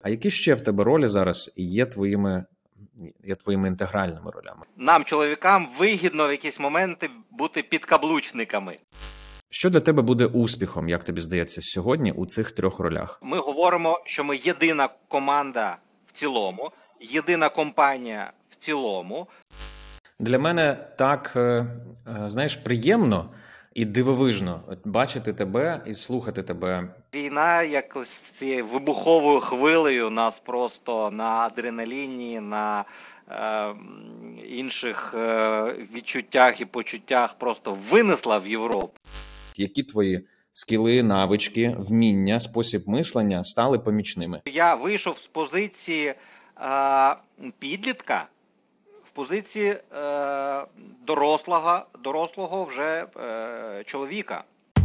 А які ще в тебе ролі зараз є твоїми інтегральними ролями? Нам, чоловікам, вигідно в якісь моменти бути підкаблучниками. Що для тебе буде успіхом, як тобі здається, сьогодні у цих 3 ролях? Ми говоримо, що ми єдина команда в цілому, єдина компанія в цілому. Для мене так, знаєш, приємно і дивовижно бачити тебе і слухати тебе. Війна якось цією вибуховою хвилею нас просто на адреналіні, на інших відчуттях і почуттях просто винесла в Європу. Які твої скіли, навички, вміння, спосіб мислення стали помічними? Я вийшов з позиції підлітка в позиції дорослого вже чоловіка.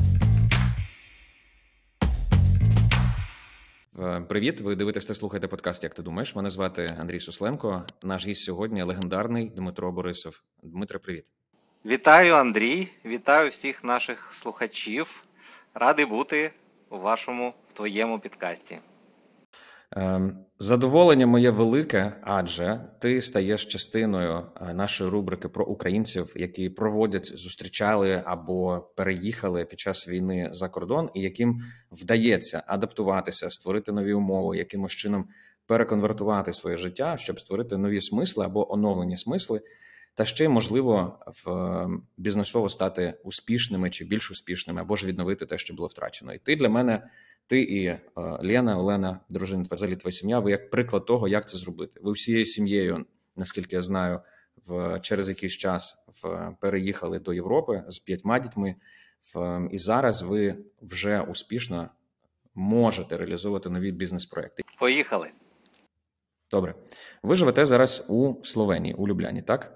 Привіт, ви дивитесь та слухаєте подкаст «Як ти думаєш?». Мене звати Андрій Сусленко. Наш гість сьогодні легендарний Дмитро Борисов. Дмитре, привіт. Вітаю, Андрій. Вітаю всіх наших слухачів. Радий бути в твоєму підкасті. Задоволення моє велике, адже ти стаєш частиною нашої рубрики про українців, які зустрічали або переїхали під час війни за кордон, і яким вдається адаптуватися, створити нові умови, якимось чином переконвертувати своє життя, щоб створити нові смисли або оновлені смисли, та ще й, можливо, бізнесово стати успішними чи більш успішними, або ж відновити те, що було втрачено. І ти для мене, ти і Лена, Олена, дружина, взагалі твоя сім'я, ви як приклад того, як це зробити. Ви всією сім'єю, наскільки я знаю, через якийсь час переїхали до Європи з 5 дітьми, і зараз ви вже успішно можете реалізовувати нові бізнес-проекти. Поїхали. Добре. Ви живете зараз у Словенії, у Любляні, так?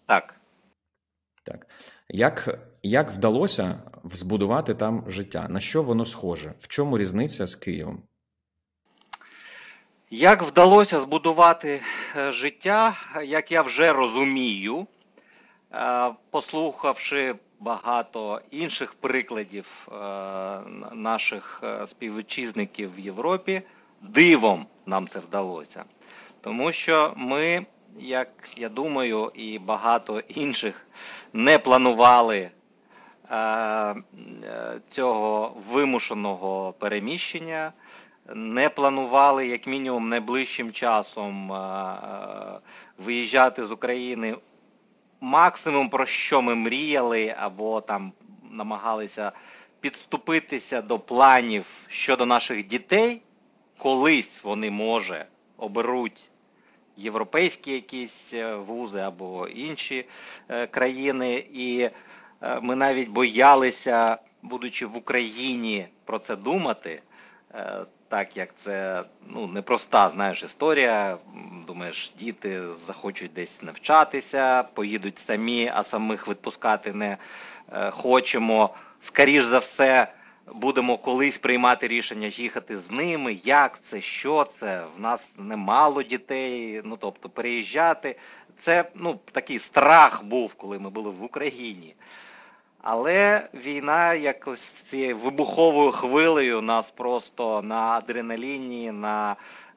Так. Як вдалося збудувати там життя? На що воно схоже? В чому різниця з Києвом? Як вдалося збудувати життя, як я вже розумію, послухавши багато інших прикладів наших співвітчизників в Європі, дивом нам це вдалося. Тому що ми, як я думаю, і багато інших не планували цього вимушеного переміщення, не планували, як мінімум, найближчим часом виїжджати з України. Максимум, про що ми мріяли, або там намагалися підступитися до планів щодо наших дітей, колись вони, може, оберуть європейські якісь вузи або інші країни, і ми навіть боялися, будучи в Україні, про це думати, так як це непроста, знаєш, історія. Думаєш, діти захочуть десь навчатися, поїдуть самі, а самих відпускати не хочемо. Скоріш за все, будемо колись приймати рішення їхати з ними. Як це? Що це? В нас немало дітей, тобто переїжджати. Це такий страх був, коли ми були в Україні. Але війна якось цією вибуховою хвилею нас просто на адреналіні, на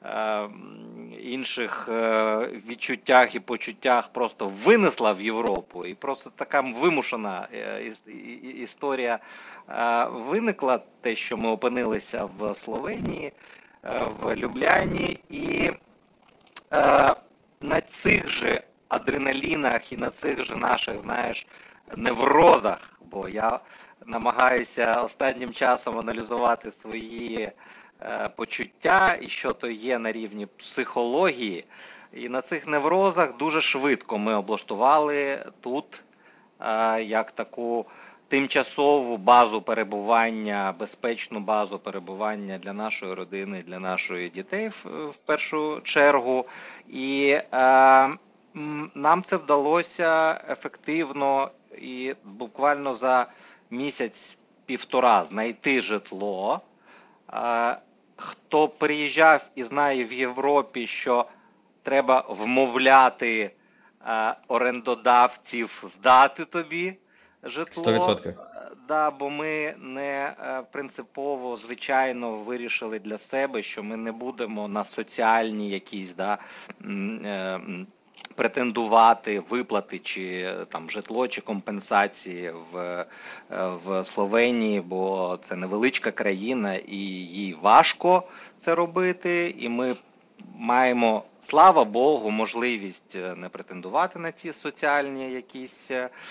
інших відчуттях і почуттях просто винесла в Європу. І просто така вимушена історія виникла, те, що ми опинилися в Словенії, в Любляні. І на цих же адреналінах і на цих же наших, знаєш, неврозах, бо я намагаюся останнім часом аналізувати свої почуття і що то є на рівні психології. І на цих неврозах дуже швидко ми облаштували тут як таку тимчасову базу перебування, безпечну базу перебування для нашої родини, для наших дітей в першу чергу. І нам це вдалося ефективно і буквально за місяць-півтора знайти житло. Хто приїжджав і знає в Європі, що треба вмовляти орендодавців здати тобі житло. 100%. Да, бо ми не принципово, звичайно, вирішили для себе, що ми не будемо на соціальні якісь, да, претендувати виплати чи там житло, чи компенсації в Словенії, бо це невеличка країна і їй важко це робити, і ми маємо, слава Богу, можливість не претендувати на ці соціальні якісь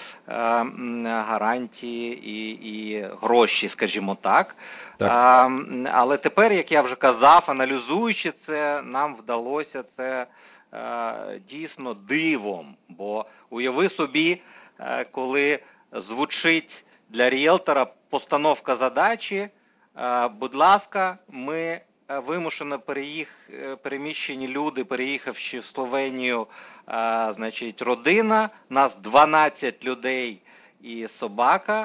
гарантії і гроші, скажімо так. Так. Але тепер, як я вже казав, аналізуючи це, нам вдалося це дійсно дивом. Бо уяви собі, коли звучить для ріелтора постановка задачі, будь ласка, ми вимушено переміщені люди, переїхавши в Словенію, значить, родина, нас 12 людей і собака,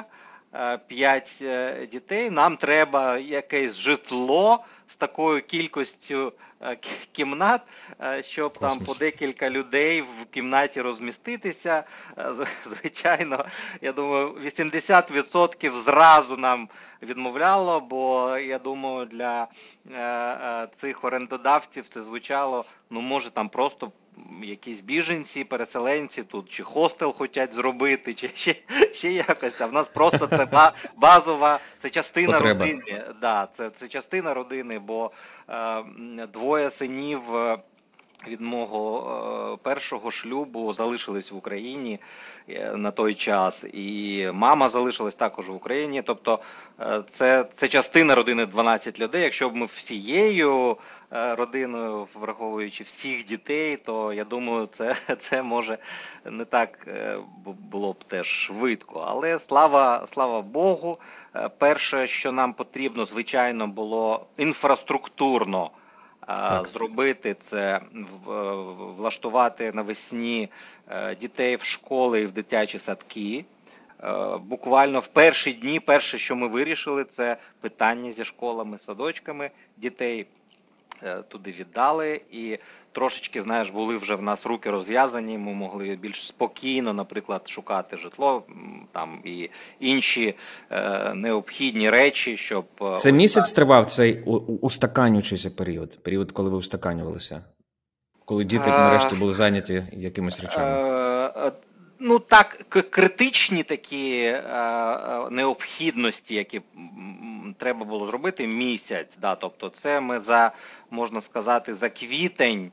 5 дітей, нам треба якесь житло з такою кількістю кімнат, щоб там по декілька людей в кімнаті розміститися. Звичайно, я думаю, 80% зразу нам відмовляло, бо я думаю, для цих орендодавців це звучало, ну, може, там просто якісь біженці, переселенці тут, чи хостел хочуть зробити, чи ще якось. А в нас просто це базова, це частина потреба. родини. Да, це частина родини, бо двоє синів від мого першого шлюбу залишились в Україні на той час, і мама залишилась також в Україні, тобто це частина родини 12 людей. Якщо б ми всією родиною, враховуючи всіх дітей, то я думаю, це може не так було б теж швидко. Але слава Богу, перше, що нам потрібно, звичайно, було інфраструктурно зробити, це влаштувати навесні дітей в школи і в дитячі садки. Буквально в перші дні, перше, що ми вирішили, це питання зі школами, садочками. Дітей туди віддали, і трошечки, знаєш, були вже в нас руки розв'язані, ми могли більш спокійно, наприклад, шукати житло там і інші необхідні речі, щоб... Це місяць тривав цей устаканюючийся період, коли ви устаканювалися? Коли діти нарешті були зайняті якимись речами? Ну так, критичні такі необхідності, які треба було зробити, місяць. Да, тобто це ми можна сказати, за квітень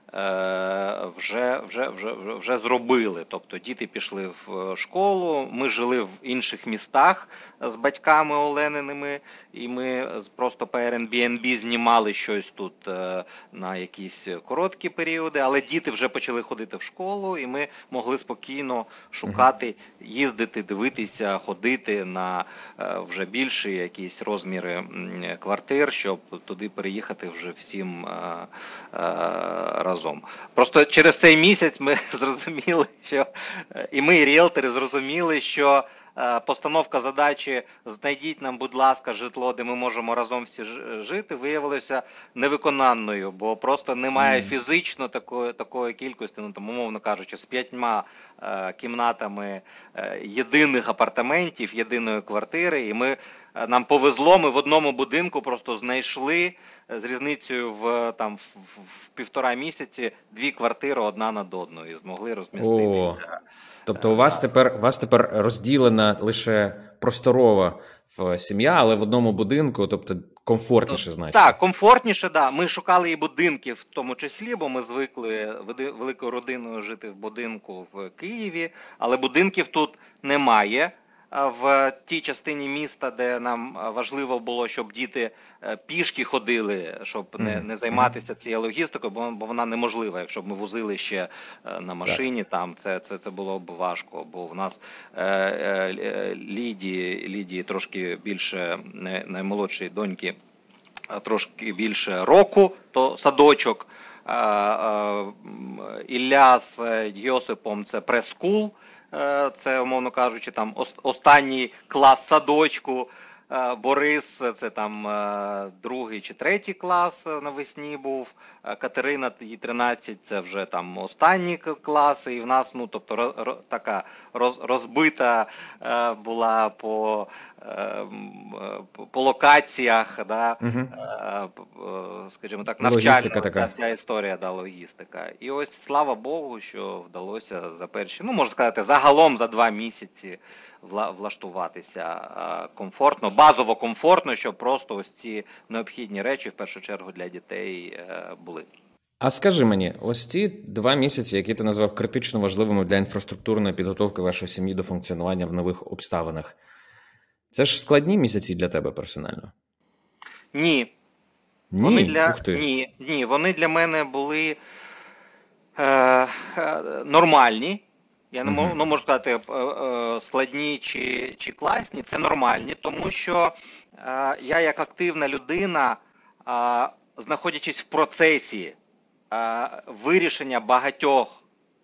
вже зробили. Тобто діти пішли в школу, ми жили в інших містах з батьками Олениними, і ми просто по Airbnb знімали щось тут на якісь короткі періоди, але діти вже почали ходити в школу, і ми могли спокійно шукати, їздити, дивитися, ходити на вже більші якісь розміри квартир, щоб туди переїхати вже всім разом. Просто через цей місяць ми зрозуміли, що і ми, і ріелтори, зрозуміли, що постановка задачі «знайдіть нам, будь ласка, житло, де ми можемо разом всі жити» виявилося невиконанною, бо просто немає фізично такої кількості, ну там, умовно кажучи, з 5 кімнатами єдиних апартаментів, єдиної квартири, і нам повезло, ми в одному будинку просто знайшли з різницею в 1,5 місяці 2 квартири одна над одною і змогли розміститися. Тобто у вас тепер розділена лише просторова сім'я, але в одному будинку, тобто комфортніше значно. Так, комфортніше, да. Ми шукали і будинки в тому числі, бо ми звикли великою родиною жити в будинку в Києві, але будинків тут немає. В тій частині міста, де нам важливо було, щоб діти пішки ходили, щоб не займатися цією логістикою, бо вона неможлива, якщо б ми возили ще на машині, там це було б важко, бо в нас Лідії трошки більше, наймолодшої доньки, трошки більше року, то садочок, Ілля з Йосипом це прескул, це, умовно кажучи, там останній клас садочку, Борис, це там другий чи третій клас навесні був, Катерина, їй 13, це вже там останні класи, і в нас, ну, тобто, така розбита була по локаціях, да, Угу. скажімо так, Логістика навчальна така. вся історія, да, логістика. І ось, слава Богу, що вдалося за перші, ну, можна сказати, загалом за 2 місяці влаштуватися комфортно, базово комфортно, щоб просто ось ці необхідні речі, в першу чергу, для дітей були. А скажи мені, ось ці 2 місяці, які ти назвав критично важливими для інфраструктурної підготовки вашої сім'ї до функціонування в нових обставинах, це ж складні місяці для тебе персонально? Ні. Ух ти. Ні, вони для мене були нормальні. Я не можу сказати, складні чи класні, це нормальні, тому що я як активна людина, знаходячись в процесі вирішення багатьох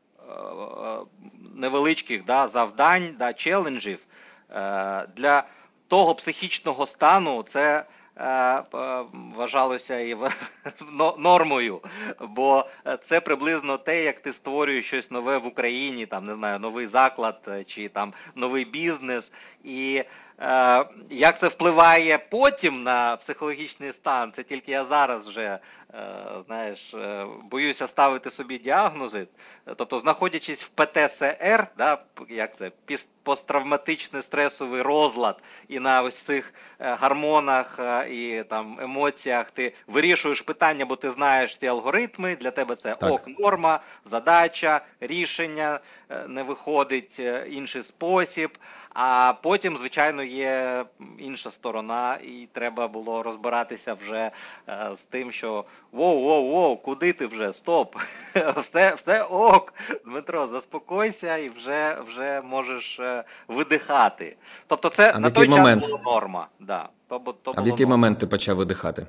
невеличких, да, завдань, да, челенджів, для того психічного стану це вважалося і нормою, бо це приблизно те, як ти створюєш щось нове в Україні, там, не знаю, новий заклад чи там новий бізнес, і як це впливає потім на психологічний стан, це тільки я зараз вже, знаєш, боюся ставити собі діагнози, тобто знаходячись в ПТСР, да, як це, посттравматичний стресовий розлад, і на ось цих гормонах і там емоціях ти вирішуєш питання, бо ти знаєш ці алгоритми, для тебе це ок, норма, задача, рішення, не виходить інший спосіб, а потім, звичайно, є інша сторона, і треба було розбиратися вже з тим, що воу, куди ти вже, стоп, все ок, Дмитро, заспокойся і вже можеш видихати. Тобто це на той час була норма. Да. А в який момент ти почав видихати?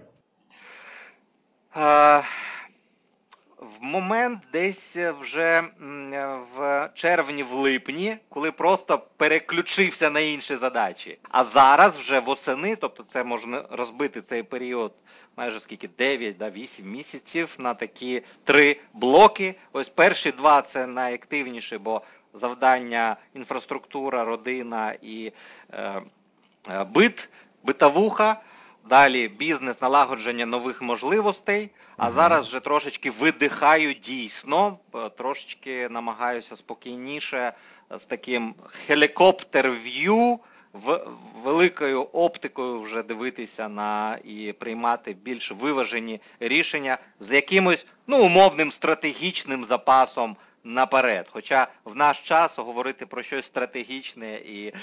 В момент десь вже в червні, в липні, коли просто переключився на інші задачі. А зараз вже восени, тобто це можна розбити цей період майже скільки, 9-8 місяців на такі 3 блоки. Ось перші 2 це найактивніші, бо завдання інфраструктура, родина і битовуха. Далі бізнес, налагодження нових можливостей, а зараз вже трошечки видихаю дійсно, трошечки намагаюся спокійніше з таким helicopter-view, великою оптикою вже дивитися на і приймати більш виважені рішення з якимось, ну, умовним стратегічним запасом наперед. Хоча в наш час говорити про щось стратегічне і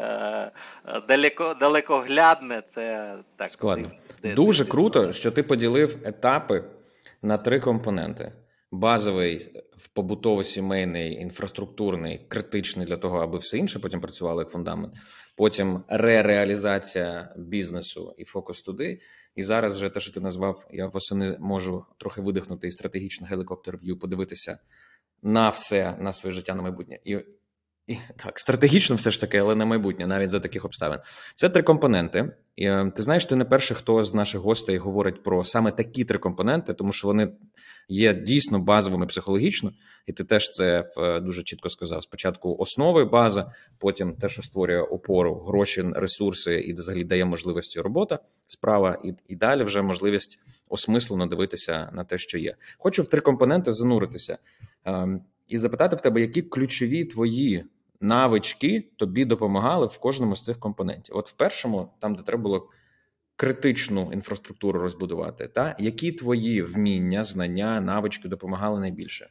далекоглядне, це так складно. Дуже круто, що ти поділив етапи на 3 компоненти. Базовий, побутово-сімейний, інфраструктурний, критичний для того, аби все інше потім працювало як фундамент. Потім реалізація бізнесу і фокус туди. І зараз вже те, що ти назвав, я восени можу трохи видихнути і стратегічно helicopter-view, подивитися на все, на своє життя, на майбутнє. І так, стратегічно все ж таки, але на майбутнє, навіть за таких обставин. Це 3 компоненти. І, ти знаєш, ти не перший, хто з наших гостей говорить про саме такі 3 компоненти, тому що вони є дійсно базовими психологічно, і ти теж це дуже чітко сказав. Спочатку основи, база, потім те, що створює опору, гроші, ресурси і взагалі дає можливості робота, справа, і далі вже можливість осмислено дивитися на те, що є. Хочу в 3 компоненти зануритися і запитати в тебе, які ключові твої навички тобі допомагали в кожному з цих компонентів. От в першому, там, де треба було критичну інфраструктуру розбудувати, та які твої вміння, знання, навички допомагали найбільше?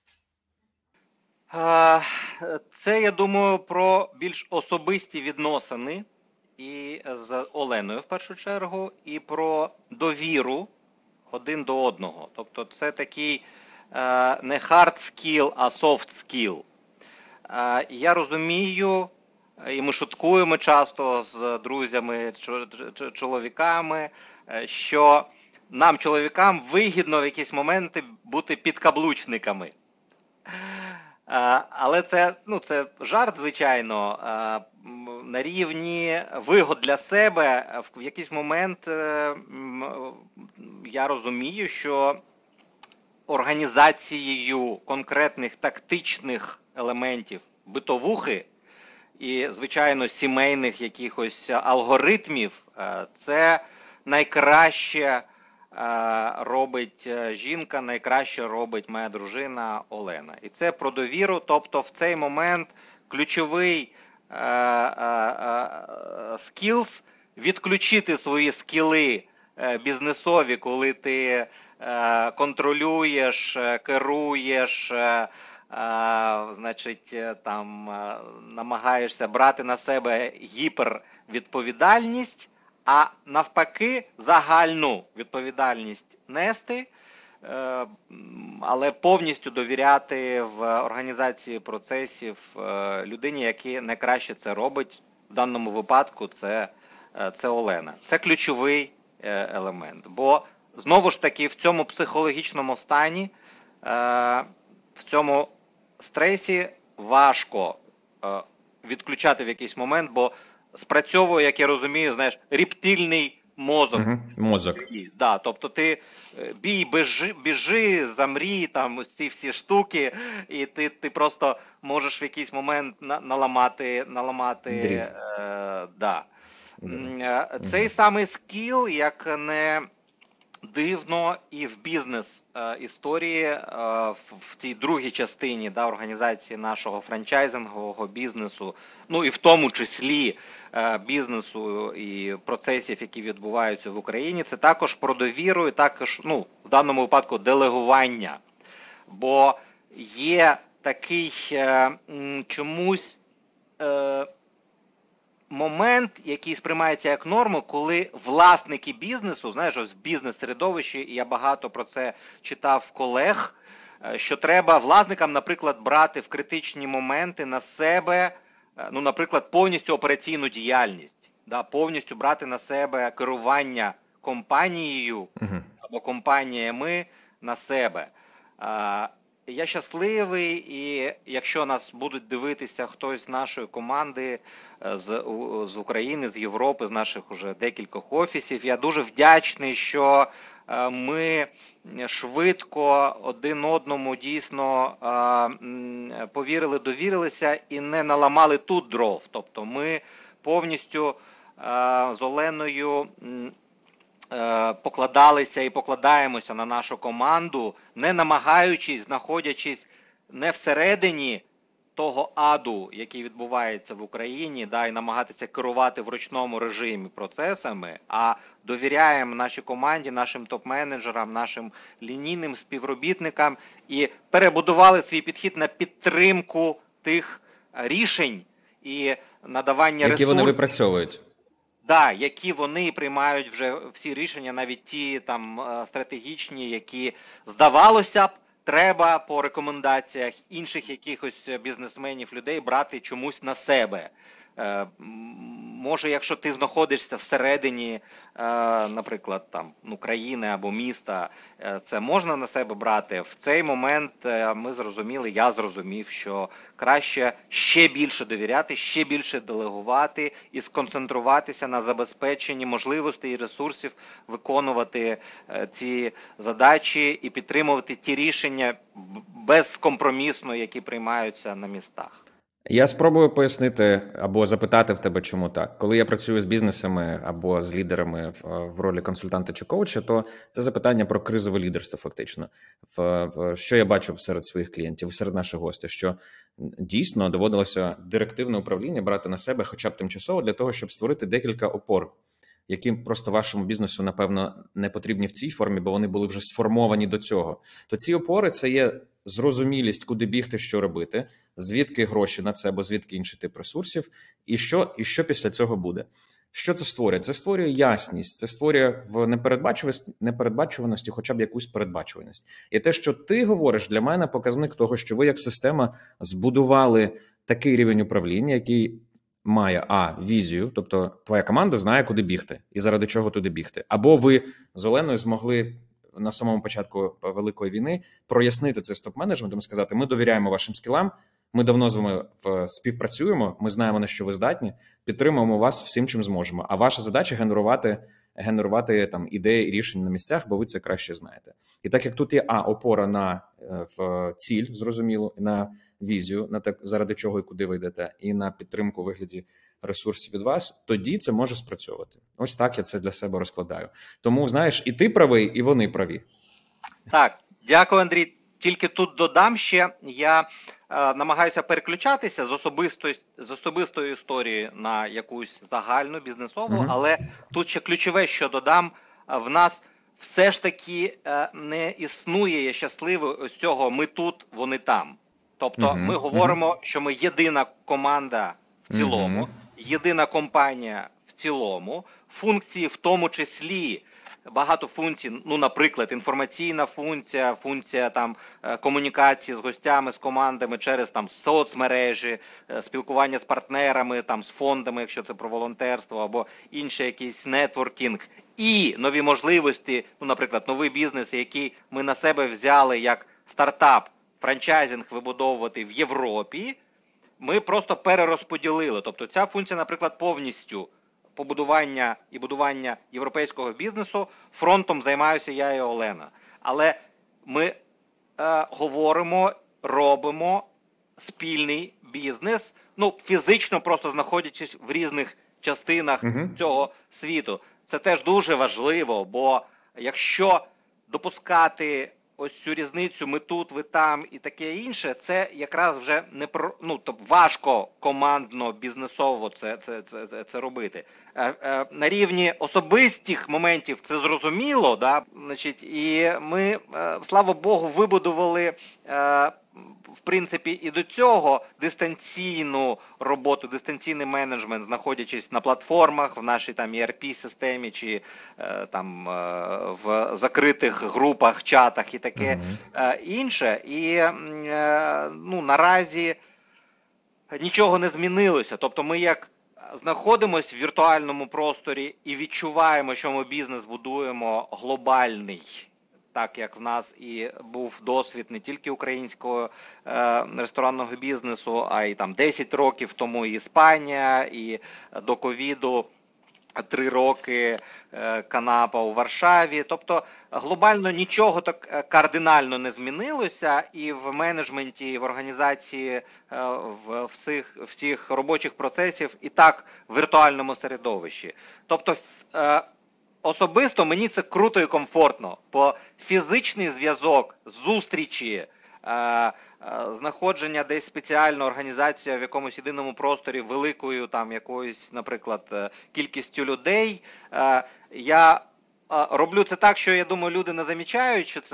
Це, я думаю, про більш особисті відносини і з Оленою, в першу чергу, і про довіру один до одного. Тобто це такий не hard skill, а soft skill. Я розумію, і ми шуткуємо часто з друзями, чоловіками, що нам, чоловікам, вигідно в якісь моменти бути підкаблучниками. Але це жарт, звичайно. на рівні вигод для себе. В якийсь момент я розумію, що організацією конкретних тактичних елементів битовухи і, звичайно, сімейних якихось алгоритмів, це найкраще робить жінка, найкраще робить моя дружина Олена. І це про довіру, тобто в цей момент ключовий skills – відключити свої скіли бізнесові, коли ти контролюєш, керуєш, значить, там намагаєшся брати на себе гіпервідповідальність, а навпаки загальну відповідальність нести, але повністю довіряти в організації процесів людині, яка найкраще це робить. В даному випадку це Олена. Це ключовий елемент. Бо, знову ж таки, в цьому психологічному стані, в цьому стресі важко відключати в якийсь момент, бо спрацьовує, як я розумію, знаєш, рептильний мозок. Мозок. Да, тобто ти біжи, замрій, там ось ці всі штуки, і ти просто можеш в якийсь момент наламати да. Цей самий скіл, як не дивно, і в бізнес-історії, в цій другій частині організації нашого франчайзингового бізнесу, ну і в тому числі бізнесу і процесів, які відбуваються в Україні, це також про довіру і також, ну, в даному випадку, делегування. Бо є такий чомусь момент, який сприймається як норму, коли власники бізнесу, знаєш, ось в бізнес-середовищі, і я багато про це читав колег, що треба власникам, наприклад, брати в критичні моменти на себе, ну, наприклад, повністю операційну діяльність, да, повністю брати на себе керування компанією або компаніями на себе. Я щасливий, і якщо нас будуть дивитися хтось з нашої команди, з України, з Європи, з наших уже декількох офісів, я дуже вдячний, що ми швидко один одному дійсно повірили, довірилися і не наламали тут дров. Тобто ми повністю з Оленою покладалися і покладаємося на нашу команду, не намагаючись, знаходячись не всередині того аду, який відбувається в Україні, да, і намагатися керувати в ручному режимі процесами, а довіряємо нашій команді, нашим топ-менеджерам, нашим лінійним співробітникам і перебудували свій підхід на підтримку тих рішень і надавання ресурсів. Які вони випрацьовують. Да, які вони приймають вже всі рішення, навіть ті там стратегічні, які, здавалося б, треба по рекомендаціях інших якихось бізнесменів, людей брати чомусь на себе. Може, якщо ти знаходишся всередині, наприклад, там, ну, країни або міста, це можна на себе брати. В цей момент ми зрозуміли, я зрозумів, що краще ще більше довіряти, ще більше делегувати і сконцентруватися на забезпеченні можливостей і ресурсів виконувати ці задачі і підтримувати ті рішення безкомпромісно, які приймаються на містах. Я спробую пояснити або запитати в тебе, чому так. Коли я працюю з бізнесами або з лідерами в ролі консультанта чи коуча, то це запитання про кризове лідерство фактично. Що я бачу серед своїх клієнтів, серед наших гостей, що дійсно доводилося директивне управління брати на себе хоча б тимчасово для того, щоб створити декілька опор, які просто вашому бізнесу, напевно, не потрібні в цій формі, бо вони були вже сформовані до цього. То ці опори – це є зрозумілість, куди бігти, що робити, звідки гроші на це, або звідки інший тип ресурсів, і що після цього буде. Що це створює? Це створює ясність, це створює в непередбачуваності хоча б якусь передбачуваність. І те, що ти говориш, для мене показник того, що ви як система збудували такий рівень управління, який має візію, тобто твоя команда знає, куди бігти і заради чого туди бігти. Або ви з Оленою змогли на самому початку Великої війни прояснити це з топ-менеджментом і сказати, ми довіряємо вашим скілам, ми давно з вами співпрацюємо, ми знаємо, на що ви здатні, підтримуємо вас всім, чим зможемо. А ваша задача генерувати там ідеї і рішення на місцях, бо ви це краще знаєте. І так як тут є опора на в ціль, зрозуміло, на візію, на те, заради чого і куди ви йдете, і на підтримку у вигляді ресурсів від вас, тоді це може спрацьовувати. Ось так я це для себе розкладаю. Тому, знаєш, і ти правий, і вони праві. Так, дякую, Андрій. Тільки тут додам ще, я намагаюся переключатися з особистої історії на якусь загальну бізнесову, але тут ще ключове, що додам, в нас все ж таки не існує, я щасливий, ось цього «ми тут, вони там». Тобто ми говоримо, що ми єдина команда в цілому, єдина компанія в цілому, функції в тому числі, багато функцій, ну, наприклад, інформаційна функція там комунікації з гостями, з командами через там соцмережі, спілкування з партнерами, там з фондами, якщо це про волонтерство, або інший якийсь нетворкінг, і нові можливості, ну, наприклад, новий бізнес, який ми на себе взяли як стартап, франчайзинг вибудовувати в Європі, ми просто перерозподілили. Тобто ця функція, наприклад, повністю побудування і будування європейського бізнесу фронтом займаюся я і Олена. Але ми говоримо, робимо спільний бізнес, ну, фізично просто знаходячись в різних частинах цього світу. Це теж дуже важливо, бо якщо допускати ось цю різницю, ми тут, ви там і таке інше, це якраз вже не про, ну, тобто важко командно, бізнесово це робити. На рівні особистих моментів це зрозуміло, да? Значить, і ми, слава Богу, вибудували в принципі і до цього дистанційну роботу, дистанційний менеджмент, знаходячись на платформах, в нашій там ERP-системі чи там в закритих групах, чатах і таке інше. І ну, наразі нічого не змінилося. Тобто ми як знаходимося в віртуальному просторі і відчуваємо, що ми бізнес будуємо глобальний, так як в нас і був досвід не тільки українського ресторанного бізнесу, а й там 10 років тому і Іспанія, і до ковіду 3 роки канапа у Варшаві. Тобто глобально нічого так кардинально не змінилося і в менеджменті, і в організації всіх робочих процесів і так в віртуальному середовищі. Тобто особисто мені це круто і комфортно, бо фізичний зв'язок, зустрічі, знаходження десь спеціально організація в якомусь єдиному просторі великою там якоюсь, наприклад, кількістю людей, я роблю це так, що я думаю, люди не замічають, що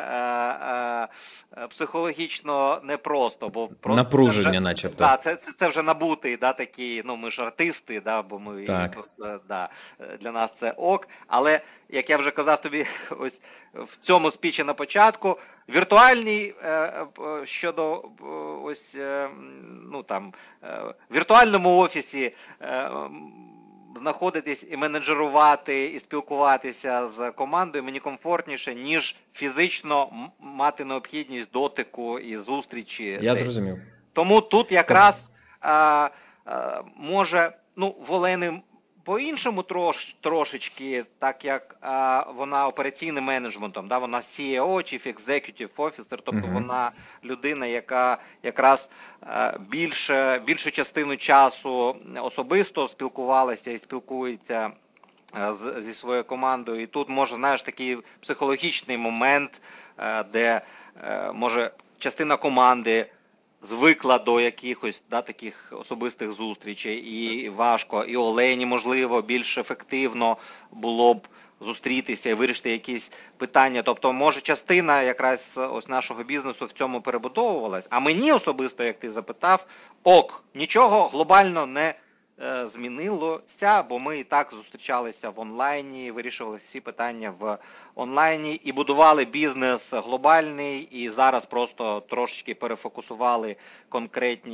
це психологічно непросто, бо просто напруження, вже, начебто. Да, це вже набутий, да, такий, ну ми ж артисти, да, бо ми да, для нас це ок. Але як я вже казав тобі, ось в цьому спічі на початку, віртуальній щодо ось ну там віртуальному офісі знаходитись і менеджерувати, і спілкуватися з командою мені комфортніше, ніж фізично мати необхідність дотику і зустрічі. Я зрозумів. Тому тут якраз може, ну, в Олени по-іншому трошечки, так як вона операційним менеджментом, да, вона CEO, Chief Executive Officer, тобто вона людина, яка якраз більшу частину часу особисто спілкувалася і спілкується зі своєю командою. І тут може, знаєш, такий психологічний момент, де може частина команди звикла до якихось, да, таких особистих зустрічей, і важко, і Олені, можливо, більш ефективно було б зустрітися і вирішити якісь питання. Тобто, може, частина якраз ось нашого бізнесу в цьому перебудовувалась, а мені особисто, як ти запитав, нічого глобально не змінилося, бо ми і так зустрічалися в онлайні, вирішували всі питання в онлайні і будували бізнес глобальний, і зараз просто трошечки перефокусували конкретні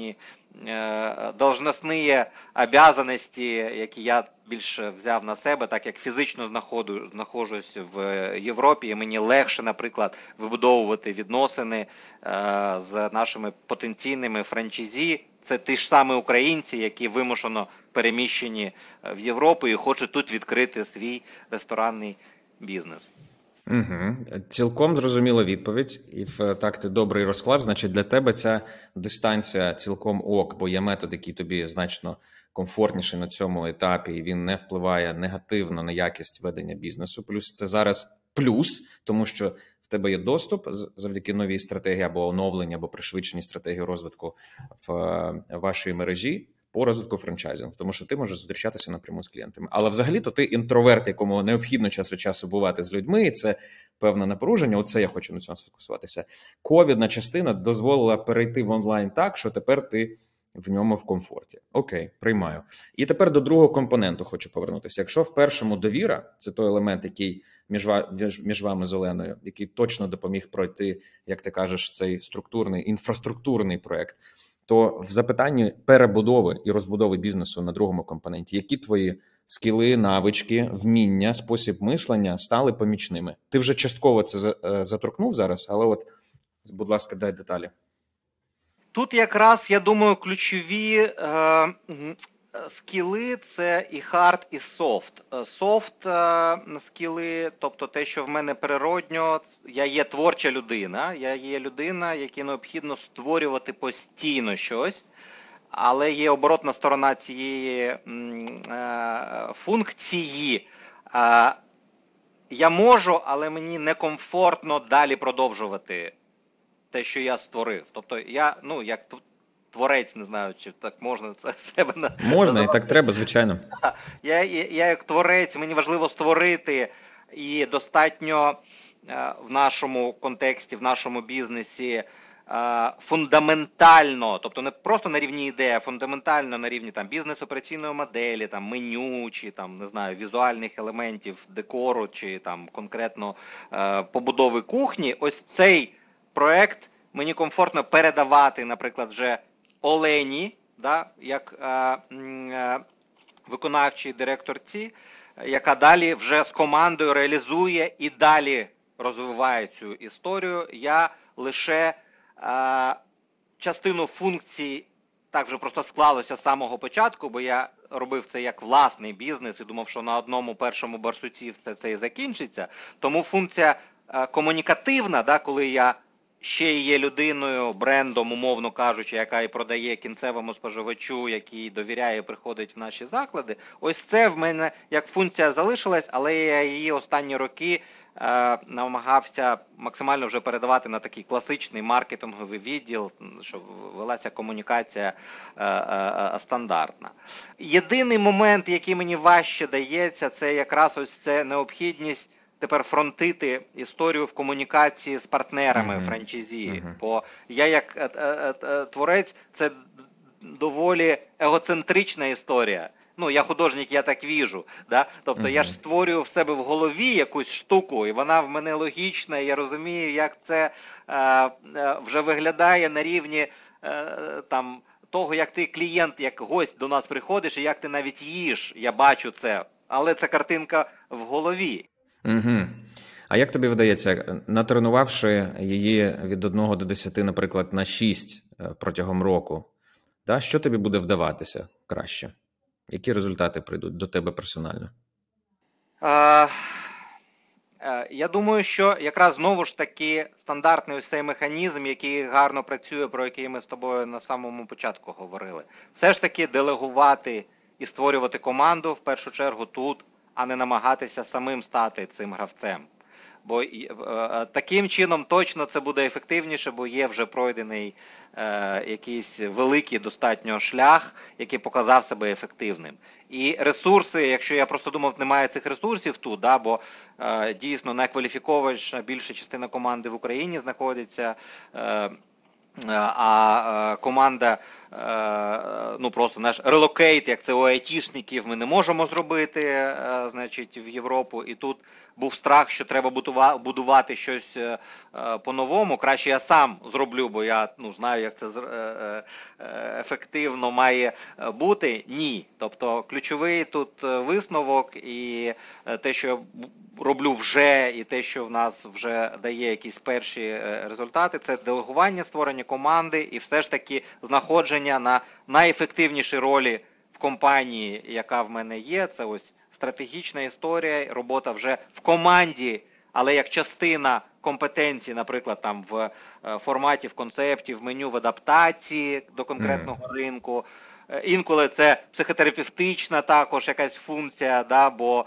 должностні обов'язки, які я більше взяв на себе, так як фізично знаходжусь в Європі, і мені легше, наприклад, вибудовувати відносини з нашими потенційними франчайзі. Це ті ж самі українці, які вимушено переміщені в Європу і хочуть тут відкрити свій ресторанний бізнес. Угу. Цілком зрозуміла відповідь. І так ти добрий розклав. Значить, для тебе ця дистанція цілком ок, бо є метод, який тобі значно комфортніший на цьому етапі, і він не впливає негативно на якість ведення бізнесу. Плюс це зараз плюс, тому що в тебе є доступ завдяки новій стратегії або оновленню, або пришвидшеній стратегії розвитку в вашій мережі по розвитку франчайзингу, тому що ти можеш зустрічатися напряму з клієнтами. Але взагалі-то ти інтроверт, якому необхідно час від часу бувати з людьми, і це певне напруження. Оце я хочу на цьому сфокусуватися. Ковідна частина дозволила перейти в онлайн так, що тепер ти в ньому в комфорті. Окей, приймаю. І тепер до другого компоненту хочу повернутися. Якщо в першому довіра, це той елемент, який між вами з Оленою, який точно допоміг пройти, як ти кажеш, цей інфраструктурний проект, то в запитанні перебудови і розбудови бізнесу на другому компоненті, які твої скіли, навички, вміння, спосіб мислення стали помічними? Ти вже частково це заторкнув зараз, але от, будь ласка, дай деталі. Тут якраз, я думаю, ключові скіли – це і хард, і софт. Софт скіли, тобто те, що в мене природньо, я є творча людина, я є людина, якій необхідно створювати постійно щось, але є оборотна сторона цієї функції. Я можу, але мені некомфортно далі продовжувати те, що я створив. Тобто я, як творець, не знаю, чи так можна це себе називати. Можна, і так треба, звичайно. Я як творець, мені важливо створити, і достатньо в нашому контексті, в нашому бізнесі фундаментально, тобто не просто на рівні ідеї, а фундаментально на рівні бізнес-операційної моделі, меню, чи не знаю, візуальних елементів декору, чи конкретно побудови кухні. Ось цей проект мені комфортно передавати, наприклад, вже Олені, як виконавчій директорці, яка далі вже з командою реалізує і далі розвиває цю історію. Я лише частину функцій, так вже просто склалося з самого початку, бо я робив це як власний бізнес і думав, що на одному першому барсуці все це і закінчиться. Тому функція комунікативна, коли я ще є людиною, брендом, умовно кажучи, яка і продає кінцевому споживачу, який довіряє і приходить в наші заклади. Ось це в мене як функція залишилась, але я її останні роки намагався максимально вже передавати на такий класичний маркетинговий відділ, щоб велася комунікація стандартна. Єдиний момент, який мені важче дається, це якраз ось це необхідність тепер фронтити історію в комунікації з партнерами франчайзі. Бо я як творець, це доволі егоцентрична історія. Я художник, я так віжу. Тобто я ж створюю в себе в голові якусь штуку, і вона в мене логічна, і я розумію, як це вже виглядає на рівні того, як ти клієнт, як гость до нас приходиш, і як ти навіть їш. Я бачу це, але це картинка в голові. Угу. А як тобі видається, натренувавши її від 1 до 10, наприклад, на 6 протягом року, що тобі буде вдаватися краще? Які результати прийдуть до тебе персонально? Я думаю, що якраз знову ж таки стандартний ось цей механізм, який гарно працює, про який ми з тобою на самому початку говорили. Все ж таки делегувати і створювати команду в першу чергу тут, а не намагатися самим стати цим гравцем. Бо таким чином точно це буде ефективніше, бо є вже пройдений якийсь великий достатньо шлях, який показав себе ефективним. І ресурси, якщо я просто думав, немає цих ресурсів тут, бо дійсно найкваліфікована більша частина команди в Україні знаходиться, а команда, просто наш релокейт, як це у айтішників, ми не можемо зробити, значить, в Європу. І тут був страх, що треба будувати щось по-новому. Краще я сам зроблю, бо я знаю, як це ефективно має бути. Ні. Тобто ключовий тут висновок і те, що я роблю вже, і те, що в нас вже дає якісь перші результати, це делегування, створення команди і все ж таки знаходження на найефективнішій ролі в компанії, яка в мене є. Це ось стратегічна історія, робота вже в команді, але як частина компетенцій, наприклад, там в форматі, в концепті, в меню, в адаптації до конкретного ринку. Інколи це психотерапевтична також якась функція, да, бо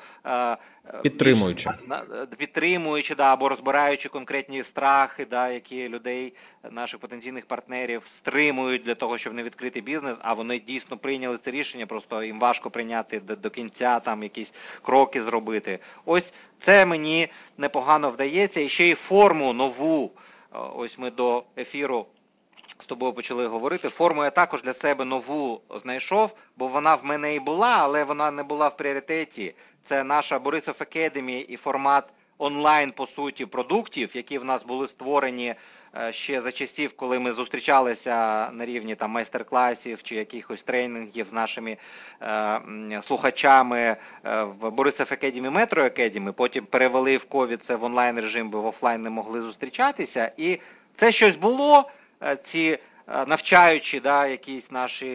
підтримуючи, да, або розбираючи конкретні страхи, да, які людей, наших потенційних партнерів, стримують для того, щоб не відкрити бізнес, а вони дійсно прийняли це рішення, просто їм важко прийняти до кінця, там якісь кроки зробити. Ось це мені непогано вдається. І ще й форму нову, ось ми до ефіру з тобою почали говорити. Форму я також для себе нову знайшов, бо вона в мене і була, але вона не була в пріоритеті. Це наша Борисов Academy і формат онлайн, по суті, продуктів, які в нас були створені ще за часів, коли ми зустрічалися на рівні там майстер-класів чи якихось тренінгів з нашими слухачами в Борисов Academy, Metro Academy. Потім перевели в ковід це в онлайн режим, бо в офлайн не могли зустрічатися. І це щось було. Ці навчаючі, да, якісь наші,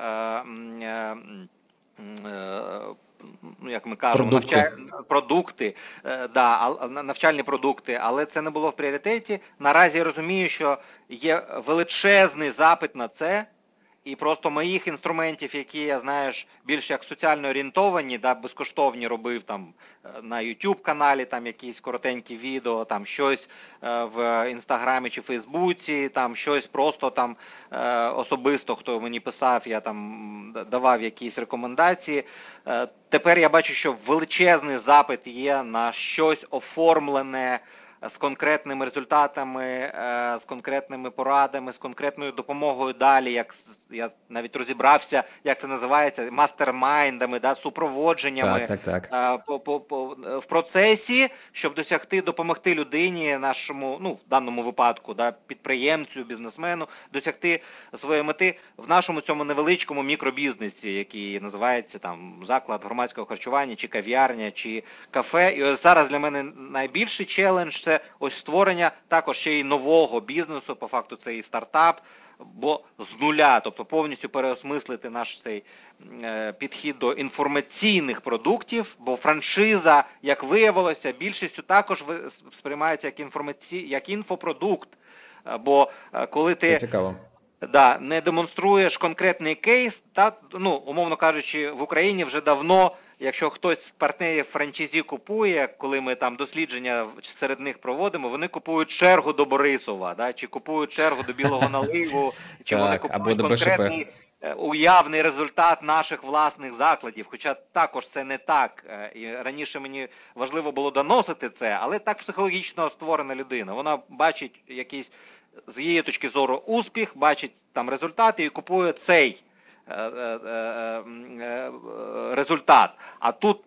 як ми кажемо, продукти, да, навчальні продукти, але це не було в пріоритеті. Наразі я розумію, що є величезний запит на це, і просто моїх інструментів, які я, знаєш, більш як соціально орієнтовані, да, безкоштовні робив там на YouTube каналі, там якісь коротенькі відео, там щось в Інстаграмі чи Фейсбуці, там щось просто там особисто, хто мені писав, я там давав якісь рекомендації. Тепер я бачу, що величезний запит є на щось оформлене, з конкретними результатами, з конкретними порадами, з конкретною допомогою далі, як я навіть розібрався, як це називається, мастермайндами, да, супроводженнями в процесі, щоб допомогти людині, нашому, в даному випадку, да, підприємцю, бізнесмену, досягти своєї мети в нашому цьому невеличкому мікробізнесі, який називається там заклад громадського харчування, чи кав'ярня, чи кафе. І ось зараз для мене найбільший челендж – це ось створення також ще й нового бізнесу, по факту це і стартап, бо з нуля, тобто повністю переосмислити наш цей підхід до інформаційних продуктів, бо франшиза, як виявилося, більшістю також сприймається як інфопродукт, бо коли ти не демонструєш конкретний кейс, умовно кажучи, в Україні вже давно, якщо хтось з партнерів франчайзі купує, коли ми там дослідження серед них проводимо, вони купують чергу до Борисова, да, чи купують чергу до Білого Наливу, чи вони купують конкретний уявний результат наших власних закладів, хоча також це не так. І раніше мені важливо було доносити це, але так психологічно створена людина. Вона бачить якийсь, з її точки зору, успіх, бачить там результати і купує цей результат. А тут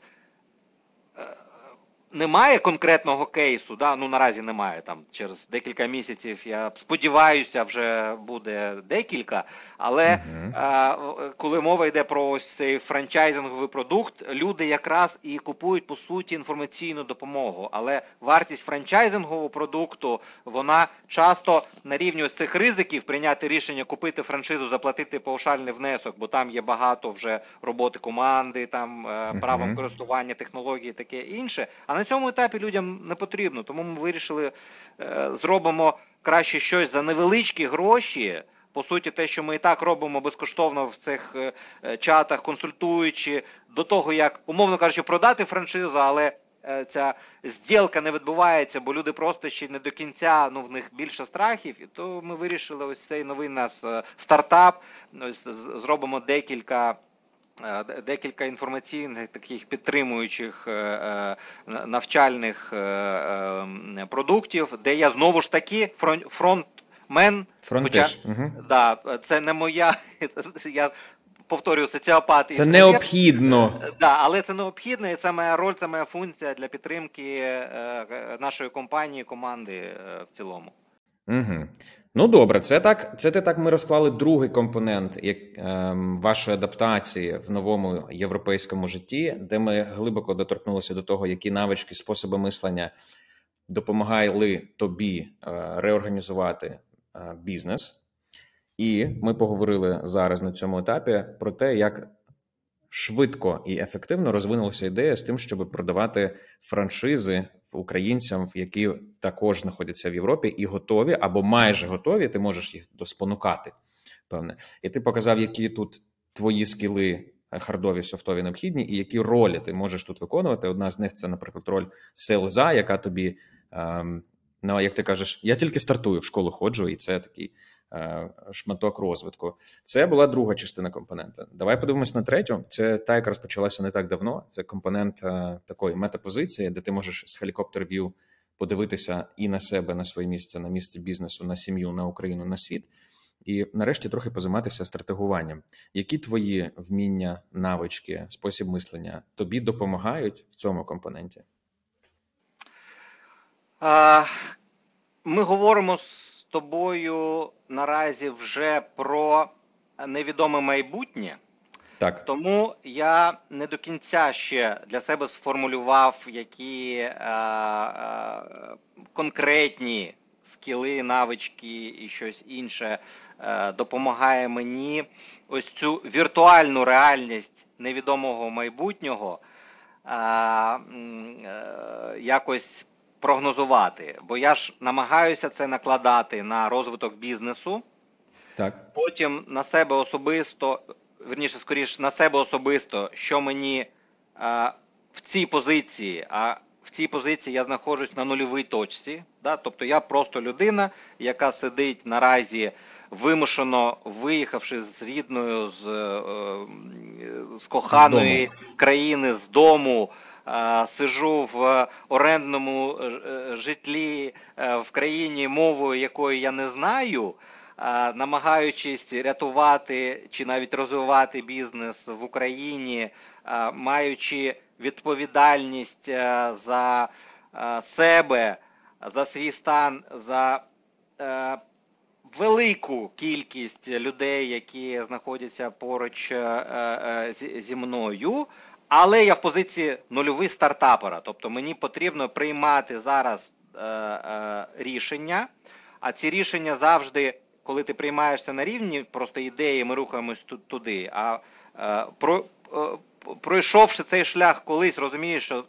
немає конкретного кейсу, да? Наразі немає, там через декілька місяців, я сподіваюся, вже буде декілька, але коли мова йде про ось цей франчайзинговий продукт, люди якраз і купують, по суті, інформаційну допомогу, але вартість франчайзингового продукту, вона часто на рівні ось цих ризиків прийняти рішення купити франшизу, заплатити паушальний внесок, бо там є багато вже роботи команди, там правом користування, технології, таке інше, а на цьому етапі людям не потрібно, тому ми вирішили, зробимо краще щось за невеличкі гроші, по суті, те, що ми і так робимо безкоштовно в цих чатах, консультуючи, до того, як, умовно кажучи, продати франшизу, але ця зділка не відбувається, бо люди просто ще не до кінця, в них більше страхів, і то ми вирішили ось цей новий нас стартап, ось зробимо декілька інформаційних, таких підтримуючих навчальних продуктів, де я знову ж таки фронтмен, хоча, це не моя, я повторюю, соціопат і Це інтроверт. необхідно. Да, але це необхідно, і це моя роль, це моя функція для підтримки нашої компанії, команди в цілому. Угу. Ну добре, це ти так ми розклали другий компонент вашої адаптації в новому європейському житті, де ми глибоко доторкнулися до того, які навички, способи мислення допомагали тобі реорганізувати бізнес. І ми поговорили зараз на цьому етапі про те, як швидко і ефективно розвинулася ідея з тим, щоб продавати франшизи українцям, які також знаходяться в Європі і готові або майже готові, ти можеш їх доспонукати, певне. І ти показав, які тут твої скіли хардові, софтові необхідні, і які ролі ти можеш тут виконувати. Одна з них – це, наприклад, роль селза, яка тобі, ну, як ти кажеш, я тільки стартую, в школу ходжу, і це такий шматок розвитку. Це була друга частина компонента. Давай подивимось на третю. Це та, яка розпочалася не так давно. Це компонент такої метапозиції, де ти можеш з helicopter-view подивитися і на себе, на своє місце, на місце бізнесу, на сім'ю, на Україну, на світ. І нарешті трохи позайматися стратегуванням. Які твої вміння, навички, спосіб мислення тобі допомагають в цьому компоненті? Ми говоримо з тобою наразі вже про невідоме майбутнє. Так. Тому я не до кінця ще для себе сформулював, які конкретні скіли, навички і щось інше допомагає мені ось цю віртуальну реальність невідомого майбутнього якось прогнозувати. Бо я ж намагаюся це накладати на розвиток бізнесу, Так. потім на себе особисто, верніше, скоріше, на себе особисто, що мені в цій позиції, а в цій позиції я знаходжусь на нульовій точці, да? Тобто я просто людина, яка сидить наразі вимушено виїхавши з рідної, з коханої країни, з дому, сиджу в орендному житлі в країні, мовою якої я не знаю, намагаючись рятувати чи навіть розвивати бізнес в Україні, маючи відповідальність за себе, за свій стан, за велику кількість людей, які знаходяться поруч зі мною, але я в позиції нульовий стартапера. Тобто мені потрібно приймати зараз рішення, а ці рішення завжди, коли ти приймаєшся на рівні просто ідеї, ми рухаємось туди, а пройшовши цей шлях колись, розумієш, що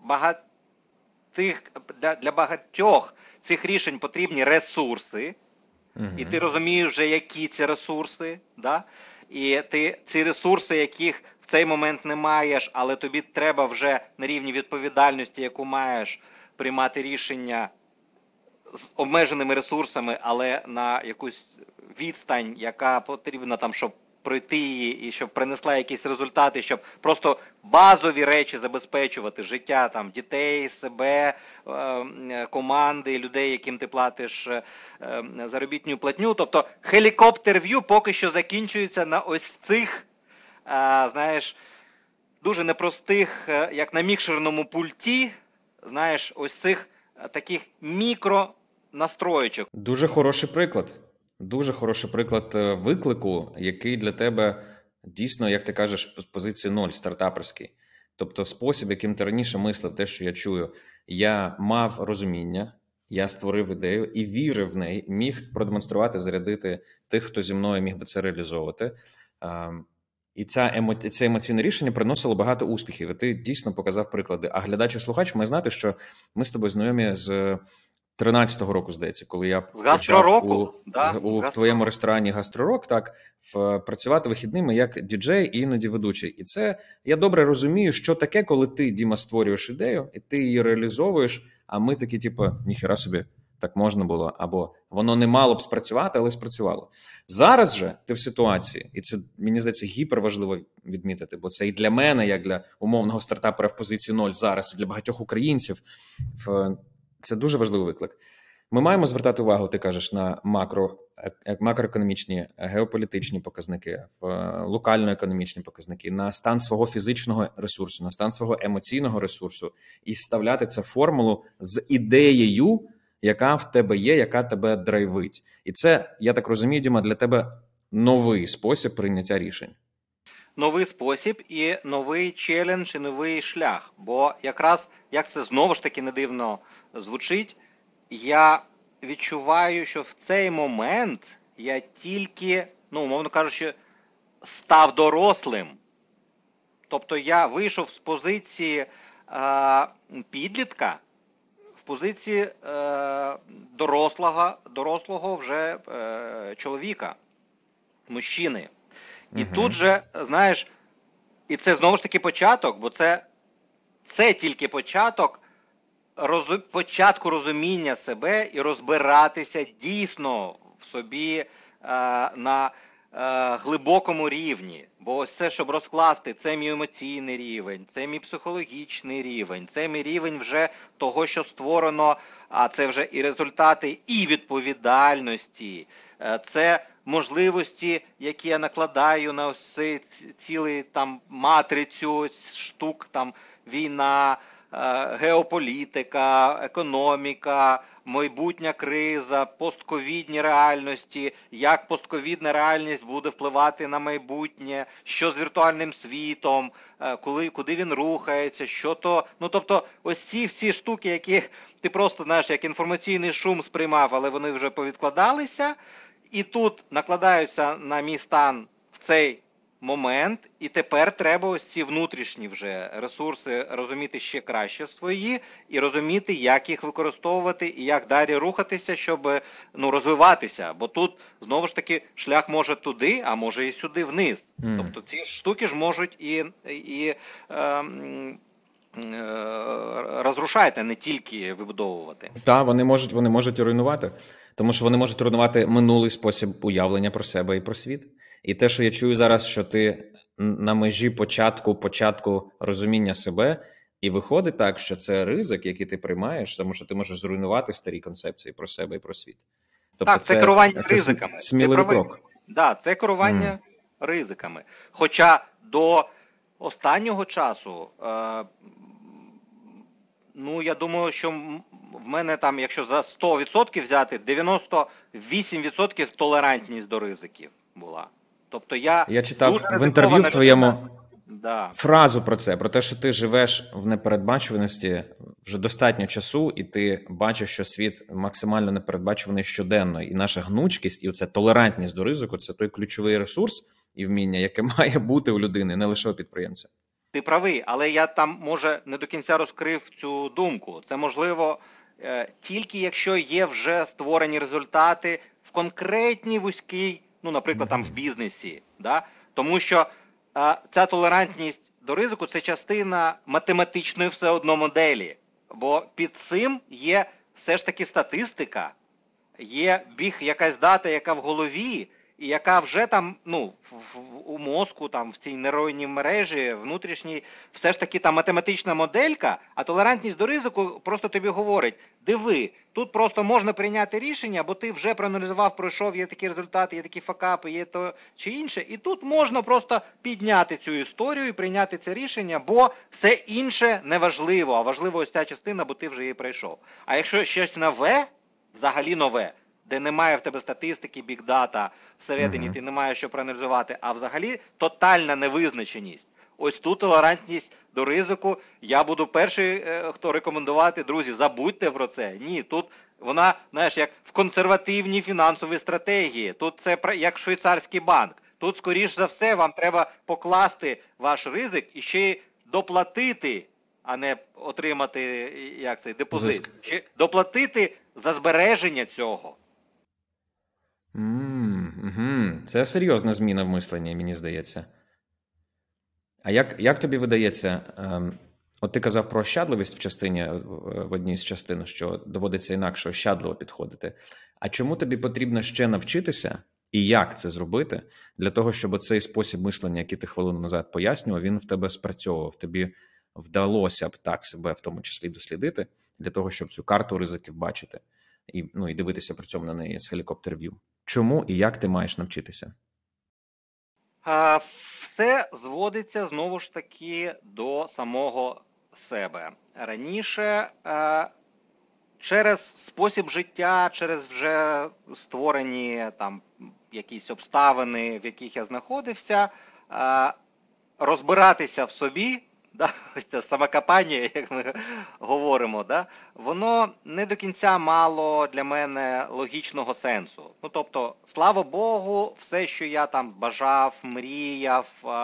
для багатьох цих рішень потрібні ресурси, і ти розумієш вже, які ці ресурси, да? І ти ці ресурси, яких в цей момент не маєш, але тобі треба вже на рівні відповідальності, яку маєш, приймати рішення з обмеженими ресурсами, але на якусь відстань, яка потрібна там, щоб пройти її і щоб принесла якісь результати, щоб просто базові речі забезпечувати, життя там дітей, себе, команди, людей, яким ти платиш заробітну платню. Тобто helicopter-view поки що закінчується на ось цих, знаєш, дуже непростих, як на мікшерному пульті, знаєш, ось цих таких мікронастроєчок. Дуже хороший приклад. Дуже хороший приклад виклику, який для тебе дійсно, як ти кажеш, з позиції 0, стартаперський. Тобто спосіб, яким ти раніше мислив, те, що я чую, я мав розуміння, я створив ідею і вірив в неї, міг продемонструвати, зарядити тих, хто зі мною міг би це реалізовувати. І це емоційне рішення приносило багато успіхів. І ти дійсно показав приклади. А глядач і слухач має знати, що ми з тобою знайомі з 13-го року, здається, коли я почав в твоєму ресторані «Гастророк», так, працювати вихідними як діджей і іноді ведучий. І це, я добре розумію, що таке, коли ти, Діма, створюєш ідею, і ти її реалізовуєш, а ми такі, типу, ніхера собі, так можна було, або воно не мало б спрацювати, але спрацювало. Зараз же ти в ситуації, і це, мені здається, гіперважливо відмітити, бо це і для мене, як для умовного стартапера в позиції 0 зараз, і для багатьох українців, це дуже важливий виклик. Ми маємо звертати увагу, ти кажеш, на макроекономічні, геополітичні показники, локально-економічні показники, на стан свого фізичного ресурсу, на стан свого емоційного ресурсу і вставляти цю формулу з ідеєю, яка в тебе є, яка тебе драйвить. І це, я так розумію, Діма, для тебе новий спосіб прийняття рішень. Новий спосіб і новий челендж, і новий шлях. Бо якраз, як це знову ж таки не дивно звучить, я відчуваю, що в цей момент я тільки, умовно кажучи, став дорослим. Тобто я вийшов з позиції підлітка в позиції дорослого вже чоловіка, мужчини. І тут же, знаєш, і це знову ж таки початок, бо це тільки початку розуміння себе і розбиратися дійсно в собі на глибокому рівні. Бо ось це, щоб розкласти, це мій емоційний рівень, це мій психологічний рівень, це мій рівень вже того, що створено, а це вже і результати, і відповідальності, це можливості, які я накладаю на ось цей цілий там матрицю штук, там війна, геополітика, економіка, майбутня криза, постковідні реальності, як постковідна реальність буде впливати на майбутнє, що з віртуальним світом, куди він рухається, що то, тобто ось ці всі штуки, які ти просто, знаєш, як інформаційний шум сприймав, але вони вже повідкладалися, і тут накладаються на мій стан в цей момент, і тепер треба ось ці внутрішні вже ресурси розуміти ще краще свої, і розуміти, як їх використовувати, і як далі рухатися, щоб розвиватися. Бо тут, знову ж таки, шлях може туди, а може і сюди вниз. Тобто ці штуки ж можуть і розрушати, не тільки вибудовувати. Так, вони можуть і руйнувати. Тому що вони можуть руйнувати минулий спосіб уявлення про себе і про світ. І те, що я чую зараз, що ти на межі початку розуміння себе, і виходить так, що це ризик, який ти приймаєш, тому що ти можеш зруйнувати старі концепції про себе і про світ. Тобто так, це керування ризиками. Сміливий крок. Так, це керування ризиками. Хоча до останнього часу, я думаю, що в мене там, якщо за 100% взяти, 98% толерантність до ризиків була. Тобто я читав в інтерв'ю в твоєму фразу про це, про те, що ти живеш в непередбачуваності вже достатньо часу, і ти бачиш, що світ максимально непередбачуваний щоденно. І наша гнучкість, і оця толерантність до ризику – це той ключовий ресурс і вміння, яке має бути у людини, не лише у підприємця. Ти правий, але я там, може, не до кінця розкрив цю думку. Це можливо тільки якщо є вже створені результати в конкретній вузькій, наприклад, там в бізнесі. Да? Тому що ця толерантність до ризику – це частина математичної все одно моделі. Бо під цим є все ж таки статистика, є якась дата, яка в голові, і яка вже там, у мозку, там, в цій нейронній мережі внутрішній, все ж таки там математична моделька, а толерантність до ризику просто тобі говорить, диви, тут просто можна прийняти рішення, бо ти вже проаналізував, пройшов, є такі результати, є такі факапи, є то чи інше, і тут можна просто підняти цю історію і прийняти це рішення, бо все інше не важливо, а важливо ось ця частина, бо ти вже її пройшов. А якщо щось нове, взагалі нове, де немає в тебе статистики, бікдата, всередині ти не маєш що проаналізувати, а взагалі тотальна невизначеність. Ось тут толерантність до ризику. Я буду перший, хто рекомендувати, друзі, забудьте про це. Ні, тут вона, знаєш, як в консервативній фінансовій стратегії. Тут це як швейцарський банк. Тут, скоріш за все, вам треба покласти ваш ризик і ще й доплатити, а не отримати депозит. Ще доплатити за збереження цього. Це серйозна зміна в мисленні, мені здається. А як тобі видається, от ти казав про ощадливість в одній з частин, що доводиться інакше ощадливо підходити. А чому тобі потрібно ще навчитися і як це зробити для того, щоб цей спосіб мислення, який ти хвилину назад пояснював, він в тебе спрацьовував, тобі вдалося б так себе в тому числі дослідити, для того, щоб цю карту ризиків бачити? і дивитися при цьому на неї з гелікоптер-в'ю. Чому і як ти маєш навчитися? Все зводиться знову ж таки до самого себе. Раніше через спосіб життя, через вже створені там якісь обставини, в яких я знаходився, розбиратися в собі, да, ось це самокопання, як ми говоримо, да, воно не до кінця мало для мене логічного сенсу. Ну, тобто, слава Богу, все, що я там бажав, мріяв,